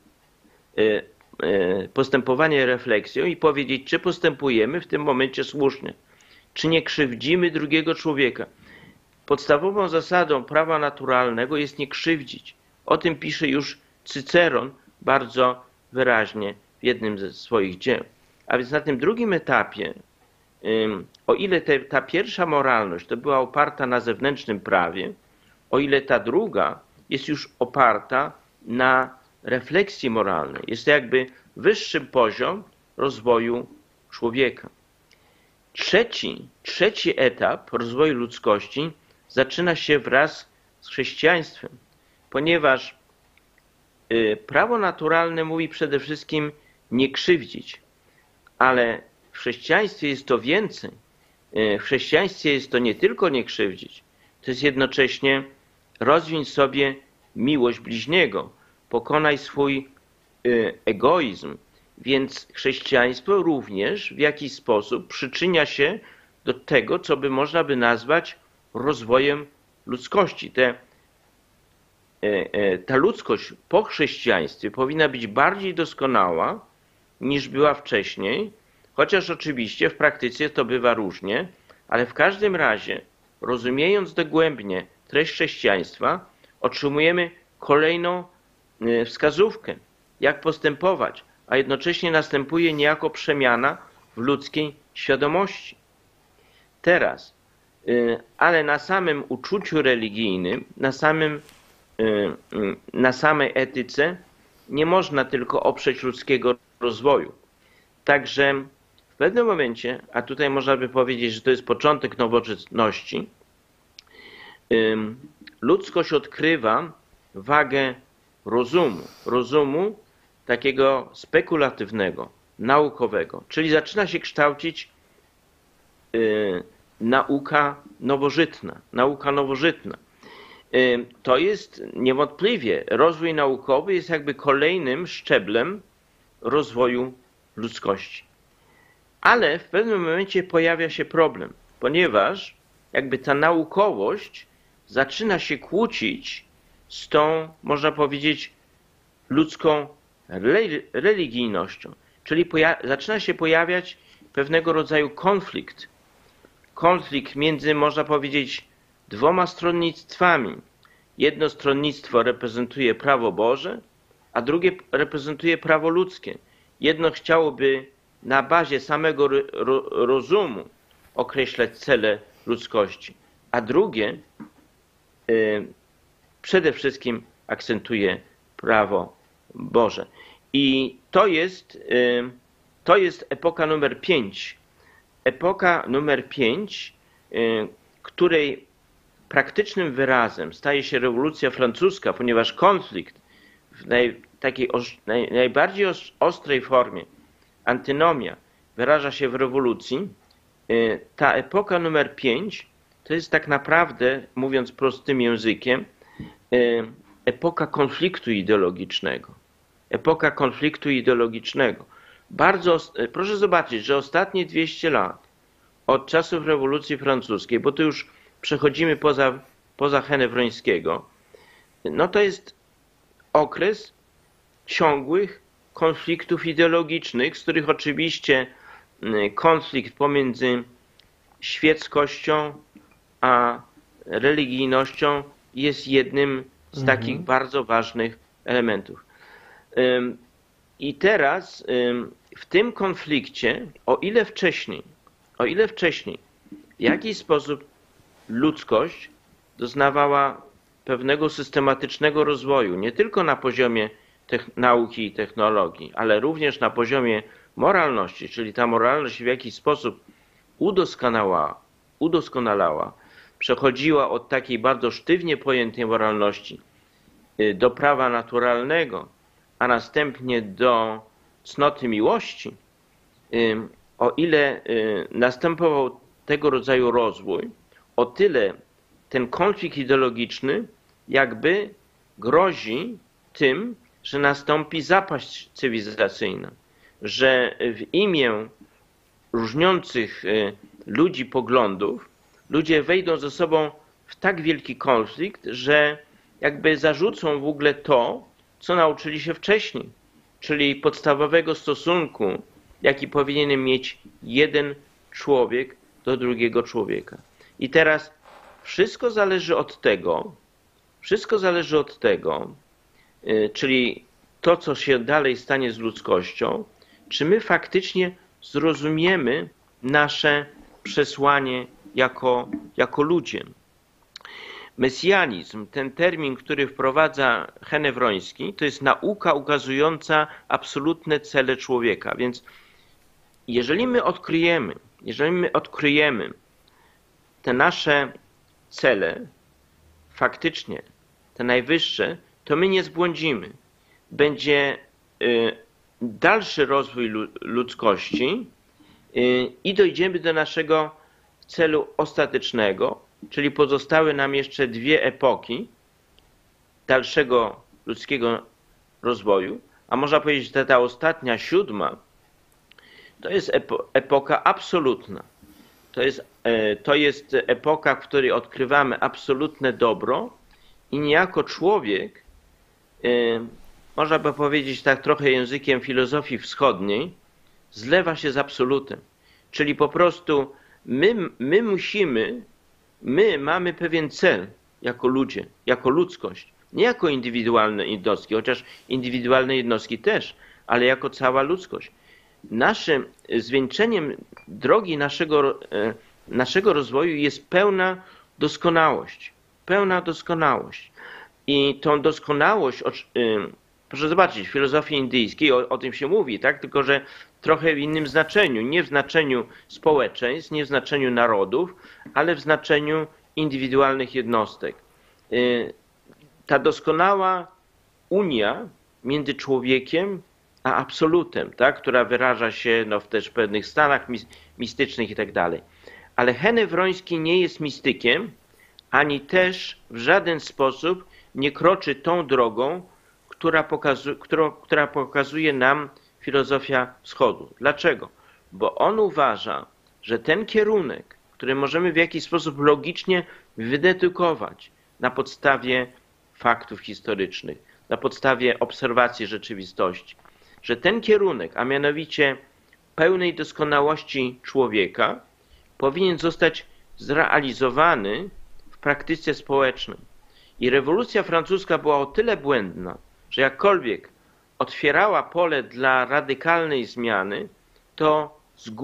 postępowanie refleksją i powiedzieć, czy postępujemy w tym momencie słusznie, czy nie krzywdzimy drugiego człowieka. Podstawową zasadą prawa naturalnego jest nie krzywdzić. O tym pisze już Cyceron bardzo wyraźnie w jednym ze swoich dzieł. A więc na tym drugim etapie, o ile ta pierwsza moralność to była oparta na zewnętrznym prawie, o ile ta druga jest już oparta na refleksji moralnej. Jest to jakby wyższy poziom rozwoju człowieka. Trzeci etap rozwoju ludzkości zaczyna się wraz z chrześcijaństwem, ponieważ prawo naturalne mówi przede wszystkim nie krzywdzić, ale w chrześcijaństwie jest to więcej. W chrześcijaństwie jest to nie tylko nie krzywdzić, to jest jednocześnie rozwiń sobie miłość bliźniego, pokonaj swój egoizm. Więc chrześcijaństwo również w jakiś sposób przyczynia się do tego, co by można by nazwać rozwojem ludzkości. Ta ludzkość po chrześcijaństwie powinna być bardziej doskonała niż była wcześniej, chociaż oczywiście w praktyce to bywa różnie, ale w każdym razie, rozumiejąc dogłębnie treść chrześcijaństwa, otrzymujemy kolejną wskazówkę, jak postępować, a jednocześnie następuje niejako przemiana w ludzkiej świadomości. Teraz, ale na samym uczuciu religijnym, na samej etyce nie można tylko oprzeć ludzkiego rozwoju. Także w pewnym momencie, a tutaj można by powiedzieć, że to jest początek nowoczesności, ludzkość odkrywa wagę rozumu takiego spekulatywnego, naukowego, czyli zaczyna się kształcić nauka nowożytna. To jest niewątpliwie, rozwój naukowy jest jakby kolejnym szczeblem rozwoju ludzkości. Ale w pewnym momencie pojawia się problem, ponieważ jakby ta naukowość zaczyna się kłócić z tą, można powiedzieć, ludzką religijnością. Czyli zaczyna się pojawiać pewnego rodzaju konflikt. Konflikt między, można powiedzieć, dwoma stronnictwami. Jedno stronnictwo reprezentuje prawo Boże, a drugie reprezentuje prawo ludzkie. Jedno chciałoby na bazie samego rozumu określać cele ludzkości, a drugie przede wszystkim akcentuje prawo Boże. I to jest epoka numer 5. Epoka numer 5, której praktycznym wyrazem staje się rewolucja francuska, ponieważ konflikt w takiej najbardziej ostrej formie, antynomia, wyraża się w rewolucji. Ta epoka numer 5 to jest tak naprawdę, mówiąc prostym językiem, epoka konfliktu ideologicznego. Epoka konfliktu ideologicznego. Proszę zobaczyć, że ostatnie 200 lat od czasów rewolucji francuskiej, bo tu już przechodzimy poza Henewrońskiego, no to jest okres ciągłych konfliktów ideologicznych, z których oczywiście konflikt pomiędzy świeckością a religijnością jest jednym z takich bardzo ważnych elementów. I teraz w tym konflikcie, o ile wcześniej w jakiś sposób ludzkość doznawała pewnego systematycznego rozwoju, nie tylko na poziomie nauki i technologii, ale również na poziomie moralności, czyli ta moralność w jakiś sposób udoskonalała, przechodziła od takiej bardzo sztywnie pojętej moralności do prawa naturalnego, a następnie do cnoty miłości. O ile następował tego rodzaju rozwój, o tyle ten konflikt ideologiczny jakby grozi tym, że nastąpi zapaść cywilizacyjna, że w imię różniących ludzi poglądów ludzie wejdą ze sobą w tak wielki konflikt, że jakby zarzucą w ogóle to, co nauczyli się wcześniej, czyli podstawowego stosunku, jaki powinien mieć jeden człowiek do drugiego człowieka. I teraz wszystko zależy od tego, czyli to, co się dalej stanie z ludzkością, czy my faktycznie zrozumiemy nasze przesłanie jako ludzie. Mesjanizm, ten termin, który wprowadza Henewroński, to jest nauka ukazująca absolutne cele człowieka. Więc jeżeli my odkryjemy te nasze cele, faktycznie te najwyższe, to my nie zbłądzimy. Będzie dalszy rozwój ludzkości i dojdziemy do naszego celu ostatecznego, czyli pozostały nam jeszcze dwie epoki dalszego ludzkiego rozwoju, a można powiedzieć, że ta ostatnia, 7, to jest epoka absolutna. To jest epoka, w której odkrywamy absolutne dobro i niejako człowiek, można by powiedzieć tak trochę językiem filozofii wschodniej, zlewa się z absolutem. Czyli po prostu my mamy pewien cel jako ludzie, jako ludzkość, nie jako indywidualne jednostki, chociaż indywidualne jednostki też, ale jako cała ludzkość. Naszym zwieńczeniem drogi naszego rozwoju jest pełna doskonałość. Pełna doskonałość. I tą doskonałość, proszę zobaczyć, w filozofii indyjskiej o tym się mówi, tak? Tylko że trochę w innym znaczeniu. Nie w znaczeniu społeczeństw, nie w znaczeniu narodów, ale w znaczeniu indywidualnych jednostek. Ta doskonała unia między człowiekiem a absolutem, tak? Która wyraża się w też pewnych stanach mistycznych i tak dalej. Ale Henewroński nie jest mistykiem, ani też w żaden sposób nie kroczy tą drogą, która pokazuje nam filozofia wschodu. Dlaczego? Bo on uważa, że ten kierunek, który możemy w jakiś sposób logicznie wydedukować na podstawie faktów historycznych, na podstawie obserwacji rzeczywistości, że ten kierunek, a mianowicie pełnej doskonałości człowieka, powinien zostać zrealizowany w praktyce społecznej. I rewolucja francuska była o tyle błędna, że jakkolwiek otwierała pole dla radykalnej zmiany, to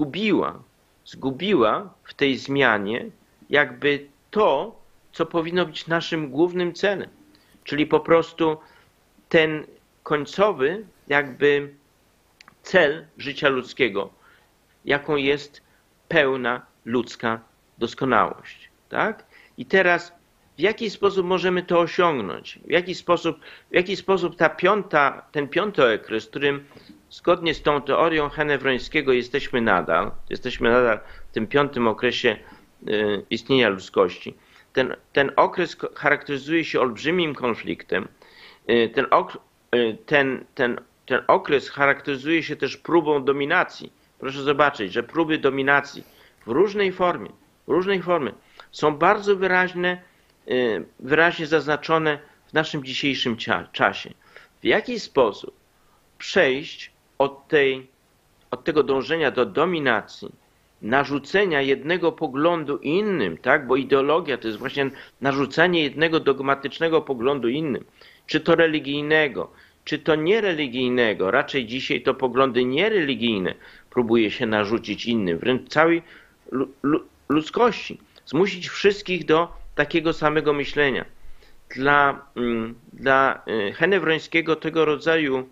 zgubiła w tej zmianie jakby to, co powinno być naszym głównym celem. Czyli po prostu ten końcowy jakby cel życia ludzkiego, jaką jest pełna ludzka doskonałość. Tak? I teraz w jaki sposób możemy to osiągnąć? W jaki sposób ten piąty okres, w którym zgodnie z tą teorią Henewrońskiego jesteśmy nadal w tym piątym okresie istnienia ludzkości. Ten okres charakteryzuje się olbrzymim konfliktem. Ten okres charakteryzuje się też próbą dominacji. Proszę zobaczyć, że próby dominacji w różnej formie są bardzo wyraźnie zaznaczone w naszym dzisiejszym czasie. W jaki sposób przejść od tego dążenia do dominacji, narzucenia jednego poglądu innym, tak? Bo ideologia to jest właśnie narzucanie jednego dogmatycznego poglądu innym, czy to religijnego, czy to niereligijnego, raczej dzisiaj to poglądy niereligijne próbuje się narzucić innym, wręcz całej ludzkości, zmusić wszystkich do takiego samego myślenia. Dla Henę-Wrońskiego tego rodzaju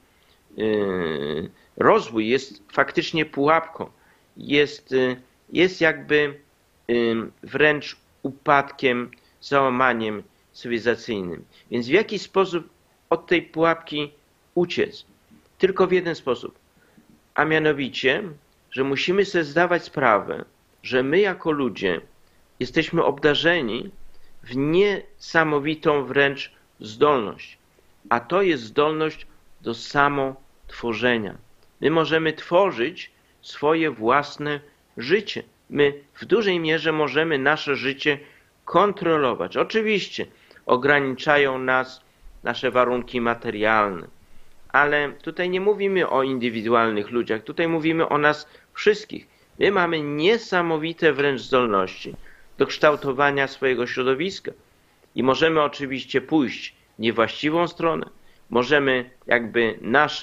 rozwój jest faktycznie pułapką. Jest jakby wręcz upadkiem, załamaniem cywilizacyjnym. Więc w jaki sposób od tej pułapki uciec? Tylko w jeden sposób. A mianowicie, że musimy sobie zdawać sprawę, że my jako ludzie jesteśmy obdarzeni w niesamowitą wręcz zdolność. A to jest zdolność do samotworzenia. My możemy tworzyć swoje własne życie. My w dużej mierze możemy nasze życie kontrolować. Oczywiście ograniczają nas nasze warunki materialne, ale tutaj nie mówimy o indywidualnych ludziach, tutaj mówimy o nas wszystkich. My mamy niesamowite wręcz zdolności do kształtowania swojego środowiska i możemy oczywiście pójść w niewłaściwą stronę, możemy jakby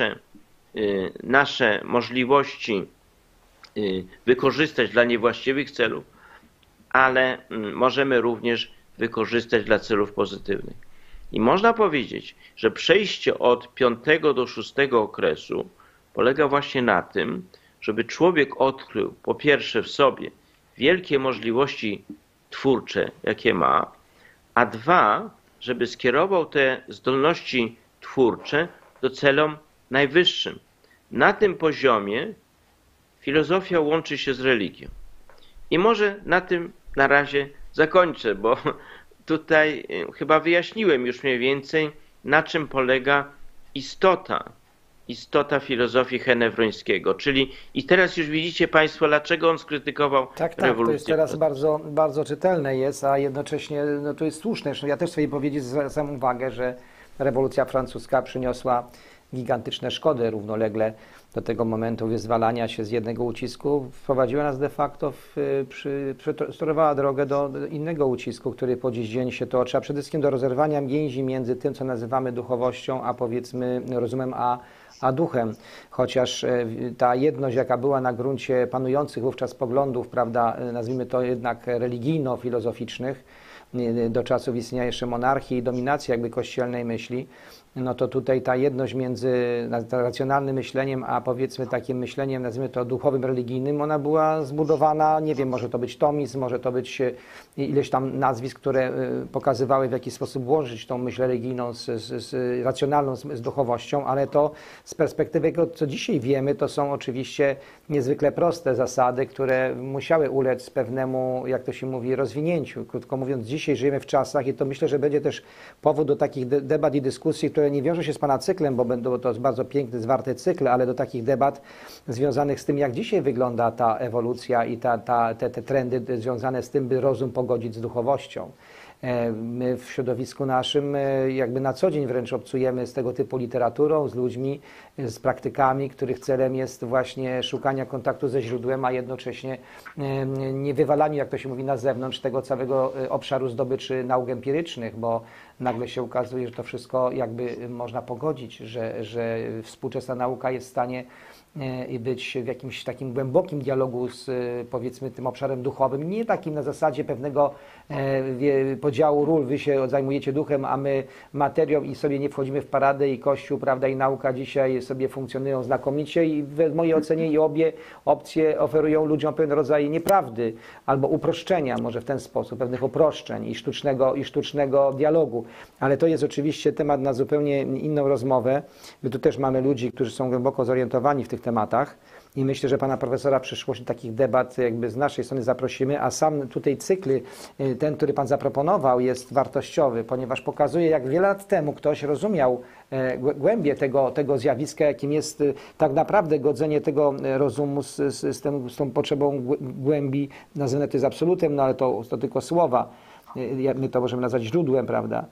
nasze możliwości wykorzystać dla niewłaściwych celów, ale możemy również wykorzystać dla celów pozytywnych. I można powiedzieć, że przejście od 5 do 6 okresu polega właśnie na tym, żeby człowiek odkrył po pierwsze w sobie wielkie możliwości twórcze, jakie ma, a dwa, żeby skierował te zdolności twórcze do celom najwyższym. Na tym poziomie filozofia łączy się z religią. I może na tym na razie zakończę, bo tutaj chyba wyjaśniłem już mniej więcej, na czym polega istota filozofii Henę-Wrońskiego. Czyli i teraz już widzicie Państwo, dlaczego on skrytykował rewolucję. To jest teraz bardzo, bardzo czytelne jest, a jednocześnie no, to jest słuszne. Zresztą ja też sobie powiedzieć zwracam uwagę, że rewolucja francuska przyniosła gigantyczne szkody równolegle do tego momentu wyzwalania się z jednego ucisku, wprowadziła nas de facto, storowała drogę do innego ucisku, który po dziś dzień się toczy, a przede wszystkim do rozerwania więzi między tym, co nazywamy duchowością, a powiedzmy rozumem, a duchem. Chociaż ta jedność, jaka była na gruncie panujących wówczas poglądów, prawda, nazwijmy to jednak religijno-filozoficznych, do czasów istnienia jeszcze monarchii i dominacji jakby kościelnej myśli, no to tutaj ta jedność między racjonalnym myśleniem, a powiedzmy takim myśleniem, nazwijmy to duchowym, religijnym, ona była zbudowana, nie wiem, może to być tomizm, może to być ileś tam nazwisk, które pokazywały w jaki sposób łączyć tą myśl religijną racjonalną z duchowością, ale to z perspektywy tego, co dzisiaj wiemy, to są oczywiście niezwykle proste zasady, które musiały ulec pewnemu, jak to się mówi, rozwinięciu. Krótko mówiąc, dzisiaj żyjemy w czasach i to myślę, że będzie też powód do takich debat i dyskusji, które nie wiążą się z Pana cyklem, bo to jest bardzo piękny, zwarty cykl, ale do takich debat związanych z tym, jak dzisiaj wygląda ta ewolucja i te trendy związane z tym, by rozum pogodzić z duchowością. My w środowisku naszym jakby na co dzień wręcz obcujemy z tego typu literaturą, z ludźmi, z praktykami, których celem jest właśnie szukania kontaktu ze źródłem, a jednocześnie nie wywalaniu, jak to się mówi, na zewnątrz tego całego obszaru zdobyczy nauk empirycznych, bo nagle się okazuje, że to wszystko jakby można pogodzić, że współczesna nauka jest w stanie i być w jakimś takim głębokim dialogu z powiedzmy tym obszarem duchowym, nie takim na zasadzie pewnego podziału ról, wy się zajmujecie duchem, a my materią i sobie nie wchodzimy w paradę i Kościół, prawda, i nauka dzisiaj sobie funkcjonują znakomicie i w mojej ocenie i obie opcje oferują ludziom pewien rodzaj nieprawdy albo uproszczenia, może w ten sposób, pewnych uproszczeń i sztucznego dialogu, ale to jest oczywiście temat na zupełnie inną rozmowę. My tu też mamy ludzi, którzy są głęboko zorientowani w tych tematach i myślę, że pana profesora w przyszłości takich debat jakby z naszej strony zaprosimy, a sam tutaj cykl, ten, który pan zaproponował, jest wartościowy, ponieważ pokazuje, jak wiele lat temu ktoś rozumiał głębię tego zjawiska, jakim jest tak naprawdę godzenie tego rozumu z tą potrzebą głębi, nazwane to jest absolutem, no ale to tylko słowa, my to możemy nazwać źródłem, prawda?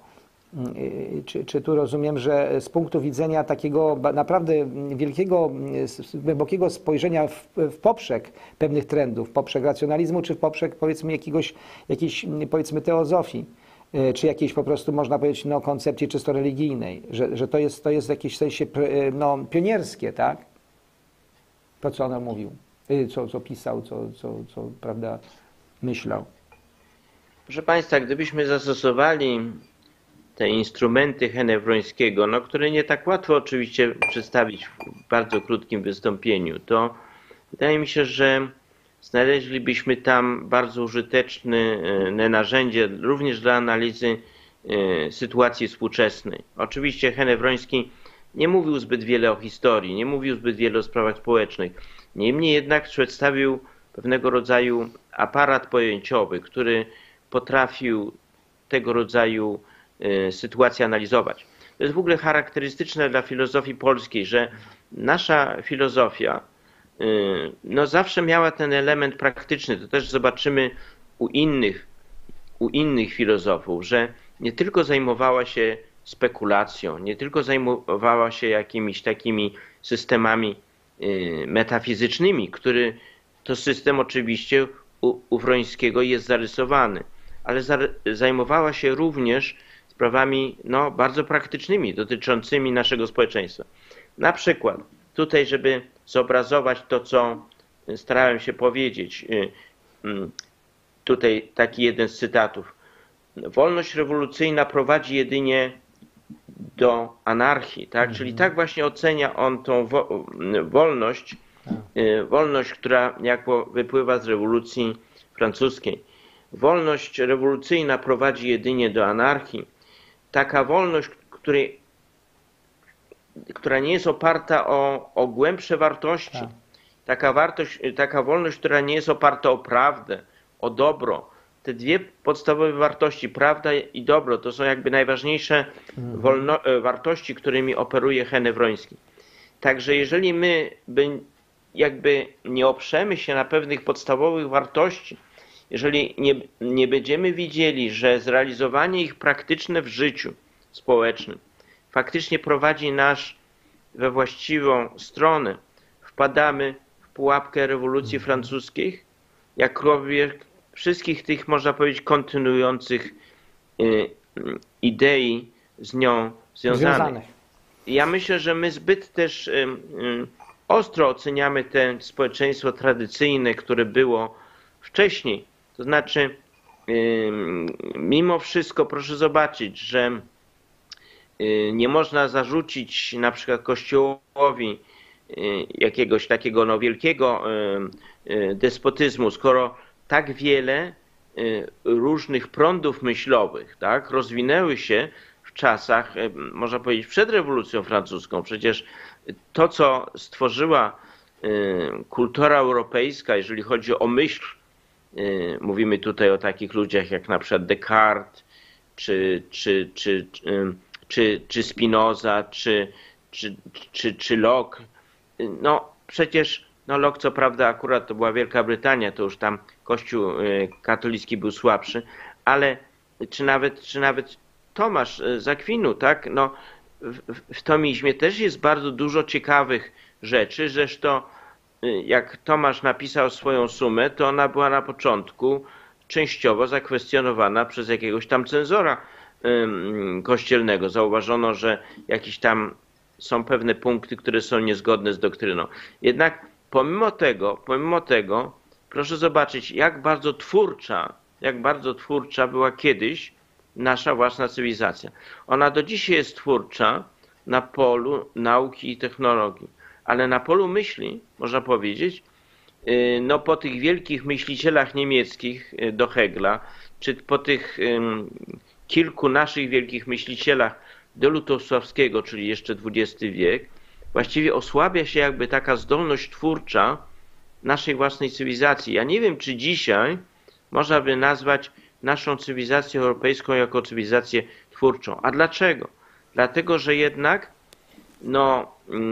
Czy tu rozumiem, że z punktu widzenia takiego naprawdę wielkiego, głębokiego spojrzenia w poprzek pewnych trendów, w poprzek racjonalizmu, czy w poprzek powiedzmy jakiejś powiedzmy teozofii, czy jakiejś po prostu można powiedzieć no, koncepcji czysto religijnej, że to jest w jakimś sensie no, pionierskie, tak? To, co on mówił, co pisał, co prawda myślał. Proszę Państwa, gdybyśmy zastosowali te instrumenty Henę-Wrońskiego, no, które nie tak łatwo oczywiście przedstawić w bardzo krótkim wystąpieniu, to wydaje mi się, że znaleźlibyśmy tam bardzo użyteczne narzędzie również dla analizy sytuacji współczesnej. Oczywiście Henę-Wroński nie mówił zbyt wiele o historii, nie mówił zbyt wiele o sprawach społecznych. Niemniej jednak przedstawił pewnego rodzaju aparat pojęciowy, który potrafił tego rodzaju sytuację analizować. To jest w ogóle charakterystyczne dla filozofii polskiej, że nasza filozofia no zawsze miała ten element praktyczny. To też zobaczymy u innych filozofów, że nie tylko zajmowała się spekulacją, nie tylko zajmowała się jakimiś takimi systemami metafizycznymi, który to system oczywiście u Wrońskiego jest zarysowany, ale zajmowała się również sprawami no, bardzo praktycznymi, dotyczącymi naszego społeczeństwa. Na przykład tutaj, żeby zobrazować to, co starałem się powiedzieć, tutaj taki jeden z cytatów. Wolność rewolucyjna prowadzi jedynie do anarchii, tak? Czyli tak właśnie ocenia on tą wolność, wolność, która niejako wypływa z rewolucji francuskiej. Wolność rewolucyjna prowadzi jedynie do anarchii. Taka wolność, która nie jest oparta o głębsze wartości. Taka wolność, która nie jest oparta o prawdę, o dobro. Te dwie podstawowe wartości, prawda i dobro, to są jakby najważniejsze wartości, którymi operuje Henę-Wroński. Także jeżeli my jakby nie oprzemy się na pewnych podstawowych wartości, jeżeli nie będziemy widzieli, że zrealizowanie ich praktyczne w życiu społecznym faktycznie prowadzi nas we właściwą stronę, wpadamy w pułapkę rewolucji francuskich, jak również wszystkich tych, można powiedzieć, kontynuujących idei z nią związanych. Ja myślę, że my zbyt też ostro oceniamy to społeczeństwo tradycyjne, które było wcześniej. To znaczy, mimo wszystko proszę zobaczyć, że nie można zarzucić na przykład Kościołowi jakiegoś takiego no, wielkiego despotyzmu, skoro tak wiele różnych prądów myślowych tak, rozwinęły się w czasach, można powiedzieć, przed rewolucją francuską. Przecież to, co stworzyła kultura europejska, jeżeli chodzi o myśl, mówimy tutaj o takich ludziach jak na przykład Descartes, czy Spinoza, czy Locke. No przecież no Locke co prawda akurat to była Wielka Brytania, to już tam Kościół katolicki był słabszy, ale czy nawet Tomasz z Akwinu, tak? No, w tomizmie też jest bardzo dużo ciekawych rzeczy. Zresztą jak Tomasz napisał swoją sumę, to ona była na początku częściowo zakwestionowana przez jakiegoś tam cenzora kościelnego. Zauważono, że jakieś tam są pewne punkty, które są niezgodne z doktryną. Jednak pomimo tego, proszę zobaczyć, jak bardzo twórcza była kiedyś nasza własna cywilizacja. Ona do dzisiaj jest twórcza na polu nauki i technologii, ale na polu myśli, można powiedzieć, no po tych wielkich myślicielach niemieckich do Hegla, czy po tych kilku naszych wielkich myślicielach do Lutosławskiego, czyli jeszcze XX wiek, właściwie osłabia się jakby taka zdolność twórcza naszej własnej cywilizacji. Ja nie wiem, czy dzisiaj można by nazwać naszą cywilizację europejską jako cywilizację twórczą. A dlaczego? Dlatego, że jednak no,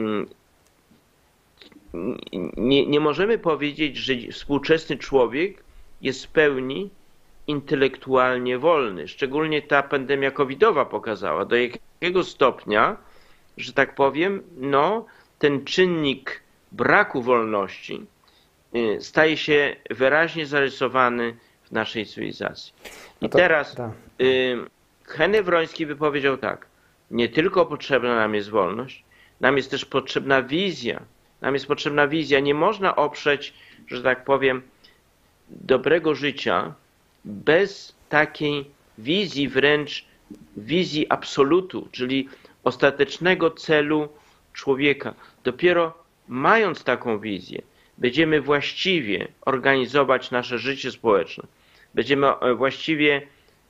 nie możemy powiedzieć, że współczesny człowiek jest w pełni intelektualnie wolny. Szczególnie ta pandemia covidowa pokazała, do jakiego stopnia, że tak powiem, no, ten czynnik braku wolności staje się wyraźnie zarysowany w naszej cywilizacji. I teraz Henę-Wroński by powiedział tak, nie tylko potrzebna nam jest wolność, nam jest też potrzebna wizja. Nam jest potrzebna wizja. Nie można oprzeć, że tak powiem, dobrego życia bez takiej wizji, wręcz wizji absolutu, czyli ostatecznego celu człowieka. Dopiero mając taką wizję, będziemy właściwie organizować nasze życie społeczne. Będziemy właściwie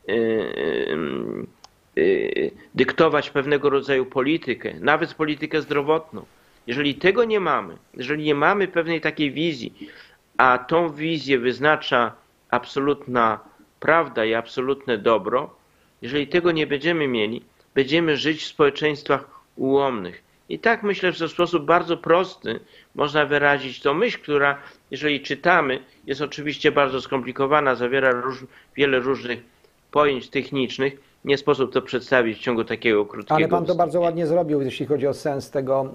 dyktować pewnego rodzaju politykę, nawet politykę zdrowotną. Jeżeli tego nie mamy, jeżeli nie mamy pewnej takiej wizji, a tą wizję wyznacza absolutna prawda i absolutne dobro, jeżeli tego nie będziemy mieli, będziemy żyć w społeczeństwach ułomnych. I tak myślę, że w sposób bardzo prosty można wyrazić tą myśl, która, jeżeli czytamy, jest oczywiście bardzo skomplikowana, zawiera wiele różnych pojęć technicznych. Nie sposób to przedstawić w ciągu takiego krótkiego Ale pan to wstępu. bardzo ładnie zrobił, jeśli chodzi o sens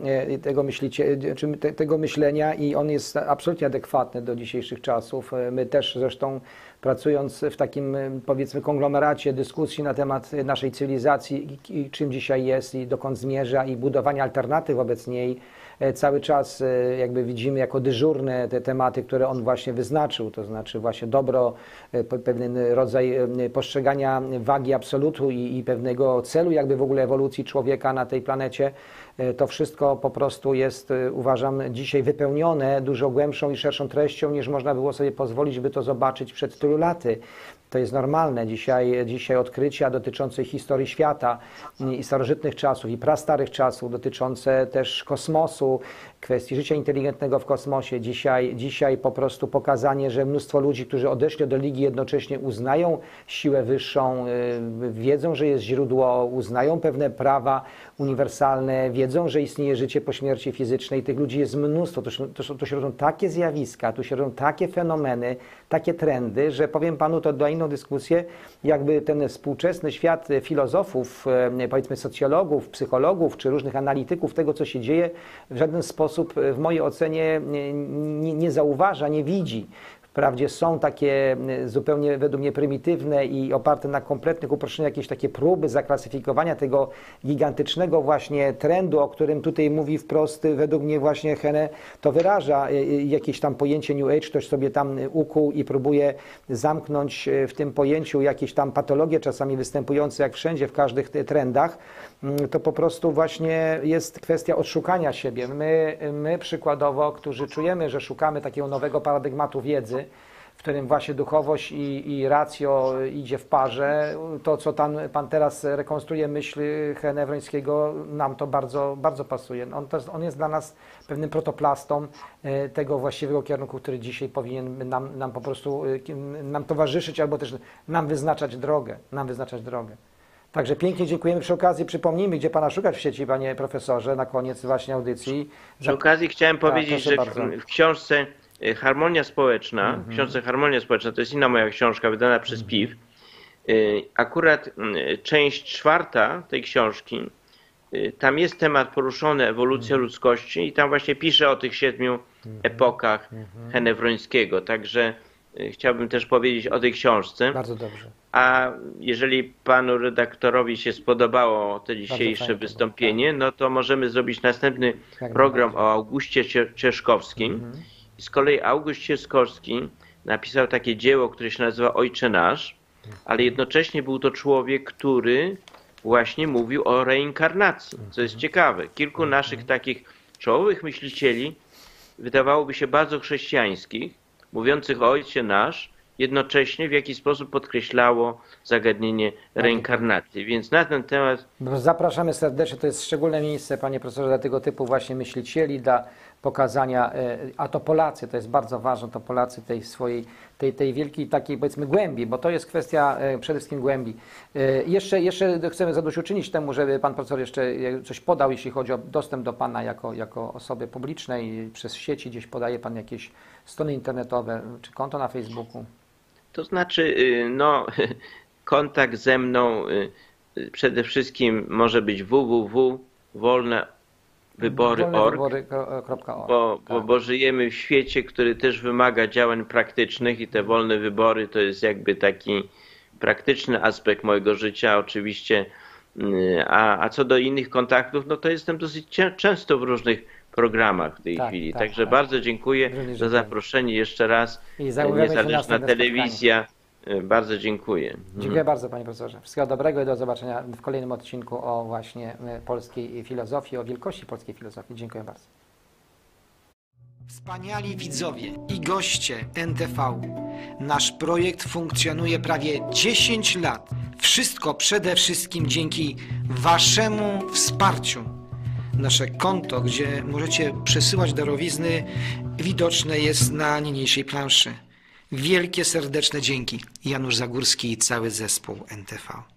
tego myślenia i on jest absolutnie adekwatny do dzisiejszych czasów. My też zresztą pracując w takim, powiedzmy, konglomeracie dyskusji na temat naszej cywilizacji i czym dzisiaj jest i dokąd zmierza i budowania alternatyw wobec niej, cały czas jakby widzimy jako dyżurne te tematy, które on właśnie wyznaczył, to znaczy właśnie dobro, pewien rodzaj postrzegania wagi absolutu i pewnego celu jakby w ogóle ewolucji człowieka na tej planecie. To wszystko po prostu jest, uważam, dzisiaj wypełnione dużo głębszą i szerszą treścią, niż można było sobie pozwolić, by to zobaczyć przed tylu laty. To jest normalne. Dzisiaj odkrycia dotyczące historii świata i starożytnych czasów i prastarych czasów, dotyczące też kosmosu, kwestii życia inteligentnego w kosmosie. Dzisiaj po prostu pokazanie, że mnóstwo ludzi, którzy odeszli od religii, jednocześnie uznają siłę wyższą, wiedzą, że jest źródło, uznają pewne prawa uniwersalne, wiedzą, że istnieje życie po śmierci fizycznej. Tych ludzi jest mnóstwo. Tu się rodzą takie zjawiska, tu się rodzą takie fenomeny, takie trendy, że powiem panu, to do inną dyskusję, jakby ten współczesny świat filozofów, powiedzmy socjologów, psychologów czy różnych analityków tego, co się dzieje, w żaden sposób w mojej ocenie nie zauważa, nie widzi. Wprawdzie są takie zupełnie według mnie prymitywne i oparte na kompletnych uproszczeniach jakieś takie próby zaklasyfikowania tego gigantycznego właśnie trendu, o którym tutaj mówi wprost według mnie właśnie Henne, to wyraża jakieś tam pojęcie New Age, ktoś sobie tam ukuł i próbuje zamknąć w tym pojęciu jakieś tam patologie czasami występujące jak wszędzie w każdych trendach. To po prostu właśnie jest kwestia odszukania siebie. My przykładowo, którzy czujemy, że szukamy takiego nowego paradygmatu wiedzy, w którym właśnie duchowość i racjo idzie w parze, to co pan teraz rekonstruuje myśl Henne Wrońskiego, nam to bardzo, bardzo pasuje. On jest dla nas pewnym protoplastą tego właściwego kierunku, który dzisiaj powinien nam po prostu nam towarzyszyć, albo też nam wyznaczać drogę. Także pięknie dziękujemy. Przy okazji przypomnijmy, gdzie pana szukać w sieci, panie profesorze, na koniec właśnie audycji. Przy okazji chciałem powiedzieć, że w książce Harmonia Społeczna, książce Harmonia Społeczna, to jest inna moja książka wydana przez PIW, akurat część 4 tej książki, tam jest temat poruszony, ewolucja ludzkości i tam właśnie piszę o tych 7 epokach Henne Wrońskiego, także chciałbym też powiedzieć o tej książce. Bardzo dobrze. A jeżeli panu redaktorowi się spodobało to dzisiejsze wystąpienie, no to możemy zrobić następny program o Augustie Cieszkowskim. I z kolei August Cieszkowski napisał takie dzieło, które się nazywa Ojcze Nasz, ale jednocześnie był to człowiek, który właśnie mówił o reinkarnacji, co jest ciekawe. Kilku naszych takich czołowych myślicieli, wydawałoby się bardzo chrześcijańskich, mówiących o Ojcze Nasz, jednocześnie w jakiś sposób podkreślało zagadnienie reinkarnacji. Więc na ten temat... Zapraszamy serdecznie, to jest szczególne miejsce, panie profesorze, dla tego typu właśnie myślicieli, dla pokazania, a to Polacy, to jest bardzo ważne, to Polacy tej wielkiej takiej, powiedzmy, głębi, bo to jest kwestia przede wszystkim głębi. Jeszcze chcemy zadośćuczynić temu, żeby pan profesor jeszcze coś podał, jeśli chodzi o dostęp do pana jako osoby publicznej, przez sieci gdzieś podaje pan jakieś strony internetowe, czy konto na Facebooku? To znaczy, no, kontakt ze mną przede wszystkim może być www.wolnewybory.org, bo żyjemy w świecie, który też wymaga działań praktycznych i te wolne wybory to jest jakby taki praktyczny aspekt mojego życia oczywiście, a co do innych kontaktów, no to jestem dosyć często w różnych programach w tej chwili. Także bardzo dziękuję za zaproszenie jeszcze raz. Niezależna telewizja Bardzo dziękuję. Dziękuję bardzo, panie profesorze. Wszystkiego dobrego i do zobaczenia w kolejnym odcinku o właśnie polskiej filozofii, o wielkości polskiej filozofii. Dziękuję bardzo. Wspaniali widzowie i goście NTV. Nasz projekt funkcjonuje prawie 10 lat. Wszystko przede wszystkim dzięki waszemu wsparciu. Nasze konto, gdzie możecie przesyłać darowizny, widoczne jest na niniejszej planszy. Wielkie, serdeczne dzięki. Janusz Zagórski i cały zespół NTV.